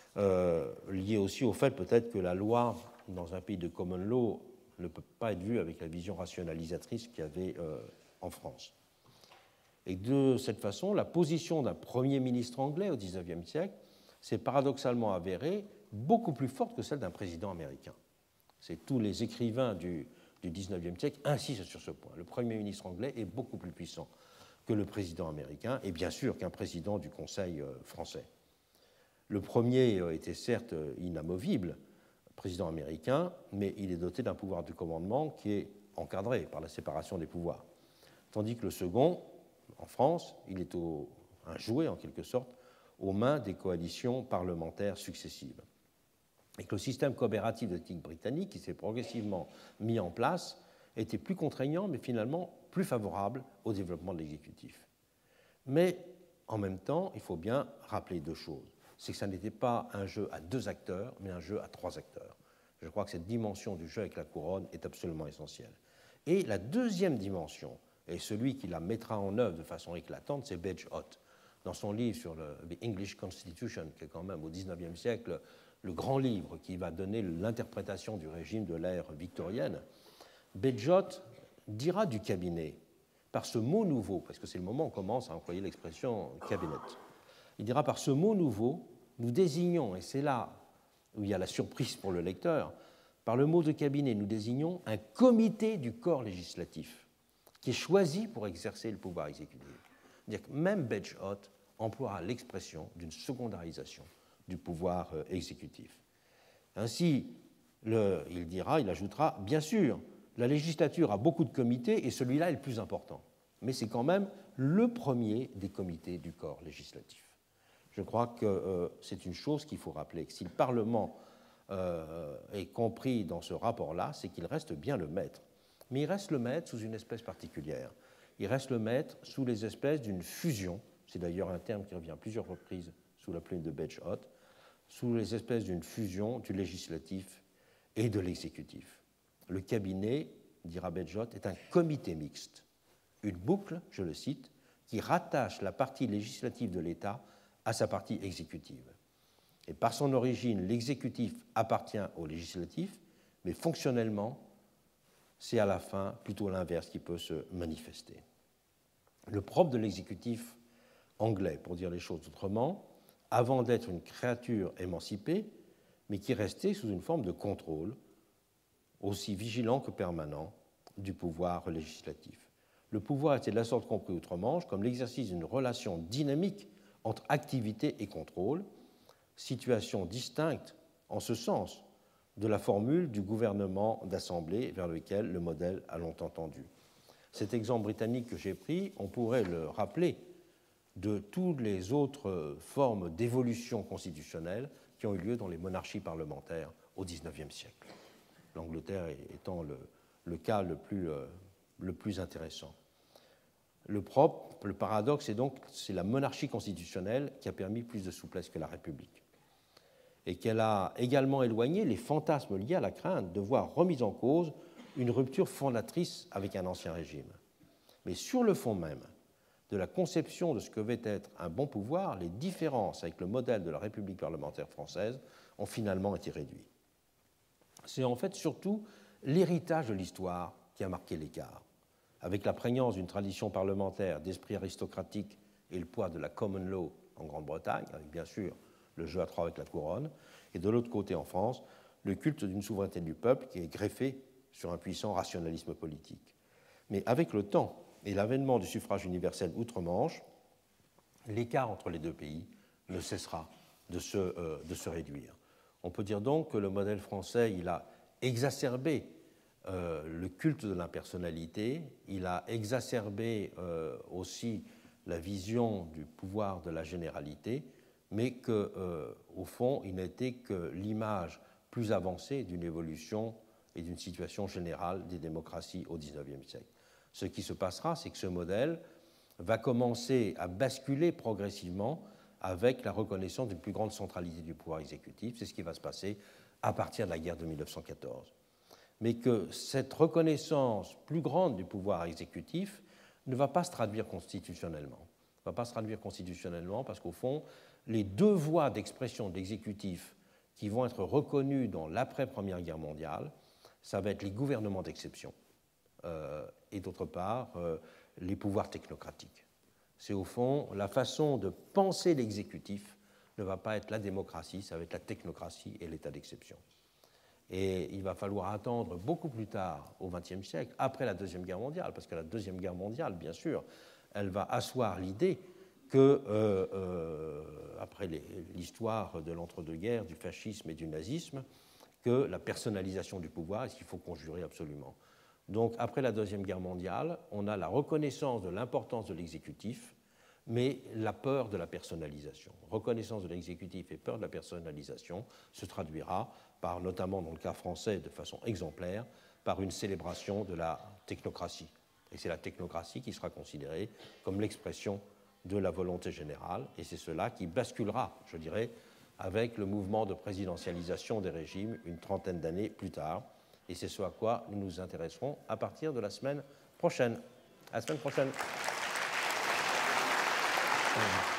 lié aussi au fait peut-être que la loi, dans un pays de common law, ne peut pas être vue avec la vision rationalisatrice qu'il y avait en France. Et de cette façon, la position d'un Premier ministre anglais au XIXe siècle s'est paradoxalement avérée beaucoup plus forte que celle d'un président américain. Tous les écrivains du XIXe siècle insistent sur ce point. Le Premier ministre anglais est beaucoup plus puissant que le président américain et bien sûr qu'un président du Conseil français. Le premier était certes inamovible, président américain, mais il est doté d'un pouvoir de commandement qui est encadré par la séparation des pouvoirs. Tandis que le second, en France, il est un jouet, en quelque sorte, aux mains des coalitions parlementaires successives. Et que le système coopératif d'éthique britannique, qui s'est progressivement mis en place, était plus contraignant, mais finalement plus favorable au développement de l'exécutif. Mais en même temps, il faut bien rappeler 2 choses. C'est que ça n'était pas un jeu à 2 acteurs, mais un jeu à 3 acteurs. Je crois que cette dimension du jeu avec la couronne est absolument essentielle. Et la 2e dimension, et celui qui la mettra en œuvre de façon éclatante, c'est Bagehot. Dans son livre sur le The English Constitution, qui est quand même au XIXe siècle le grand livre qui va donner l'interprétation du régime de l'ère victorienne, Bagehot dira du cabinet, par ce mot nouveau, parce que c'est le moment où on commence à employer l'expression cabinet, il dira par ce mot nouveau, nous désignons, et c'est là où il y a la surprise pour le lecteur, par le mot de cabinet, nous désignons un comité du corps législatif qui est choisi pour exercer le pouvoir exécutif. C'est-à-dire que même Bagehot emploiera l'expression d'une secondarisation du pouvoir exécutif. Ainsi, il ajoutera, bien sûr, la législature a beaucoup de comités et celui-là est le plus important, mais c'est quand même le premier des comités du corps législatif. Je crois que c'est une chose qu'il faut rappeler, que si le Parlement est compris dans ce rapport-là, c'est qu'il reste bien le maître. Mais il reste le maître sous une espèce particulière. Il reste le maître sous les espèces d'une fusion, c'est d'ailleurs un terme qui revient à plusieurs reprises sous la plume de Bagehot, sous les espèces d'une fusion du législatif et de l'exécutif. Le cabinet, dira Bagehot, est un comité mixte, une boucle, je le cite, qui rattache la partie législative de l'État à sa partie exécutive. Et par son origine, l'exécutif appartient au législatif, mais fonctionnellement, c'est à la fin plutôt l'inverse qui peut se manifester. Le propre de l'exécutif anglais, pour dire les choses autrement, avant d'être une créature émancipée, mais qui restait sous une forme de contrôle, aussi vigilant que permanent, du pouvoir législatif. Le pouvoir était de la sorte compris outre-Manche comme l'exercice d'une relation dynamique entre activité et contrôle, situation distincte en ce sens de la formule du gouvernement d'assemblée vers lequel le modèle a longtemps tendu. Cet exemple britannique que j'ai pris, on pourrait le rappeler de toutes les autres formes d'évolution constitutionnelle qui ont eu lieu dans les monarchies parlementaires au XIXe siècle. L'Angleterre étant le cas le plus intéressant. Le paradoxe, c'est la monarchie constitutionnelle qui a permis plus de souplesse que la République et qu'elle a également éloigné les fantasmes liés à la crainte de voir remise en cause une rupture fondatrice avec un ancien régime. Mais sur le fond même de la conception de ce que devait être un bon pouvoir, les différences avec le modèle de la République parlementaire française ont finalement été réduites. C'est en fait surtout l'héritage de l'histoire qui a marqué l'écart, avec la prégnance d'une tradition parlementaire, d'esprit aristocratique et le poids de la common law en Grande-Bretagne, avec bien sûr le jeu à 3 avec la couronne, et de l'autre côté en France, le culte d'une souveraineté du peuple qui est greffé sur un puissant rationalisme politique. Mais avec le temps et l'avènement du suffrage universel outre-Manche, l'écart entre les deux pays ne cessera de se réduire. On peut dire donc que le modèle français, il a exacerbé le culte de l'impersonnalité, il a exacerbé aussi la vision du pouvoir de la généralité, mais qu'au fond, il n'était que l'image plus avancée d'une évolution et d'une situation générale des démocraties au XIXe siècle. Ce qui se passera, c'est que ce modèle va commencer à basculer progressivement avec la reconnaissance d'une plus grande centralité du pouvoir exécutif. C'est ce qui va se passer à partir de la guerre de 1914. Mais que cette reconnaissance plus grande du pouvoir exécutif ne va pas se traduire constitutionnellement. Ne va pas se traduire constitutionnellement parce qu'au fond, les deux voies d'expression de l'exécutif qui vont être reconnues dans l'après-Première Guerre mondiale, ça va être les gouvernements d'exception et d'autre part les pouvoirs technocratiques. C'est au fond la façon de penser l'exécutif ne va pas être la démocratie, ça va être la technocratie et l'état d'exception. Et il va falloir attendre beaucoup plus tard, au XXe siècle, après la Deuxième Guerre mondiale, parce que la Deuxième Guerre mondiale, bien sûr, elle va asseoir l'idée que, après l'histoire de l'entre-deux-guerres, du fascisme et du nazisme, que la personnalisation du pouvoir est ce qu'il faut conjurer absolument. Donc, après la Deuxième Guerre mondiale, on a la reconnaissance de l'importance de l'exécutif, mais la peur de la personnalisation. Reconnaissance de l'exécutif et peur de la personnalisation se traduira par, notamment dans le cas français de façon exemplaire, par une célébration de la technocratie. Et c'est la technocratie qui sera considérée comme l'expression de la volonté générale, et c'est cela qui basculera, je dirais, avec le mouvement de présidentialisation des régimes une trentaine d'années plus tard. Et c'est ce à quoi nous nous intéresserons à partir de la semaine prochaine. À la semaine prochaine.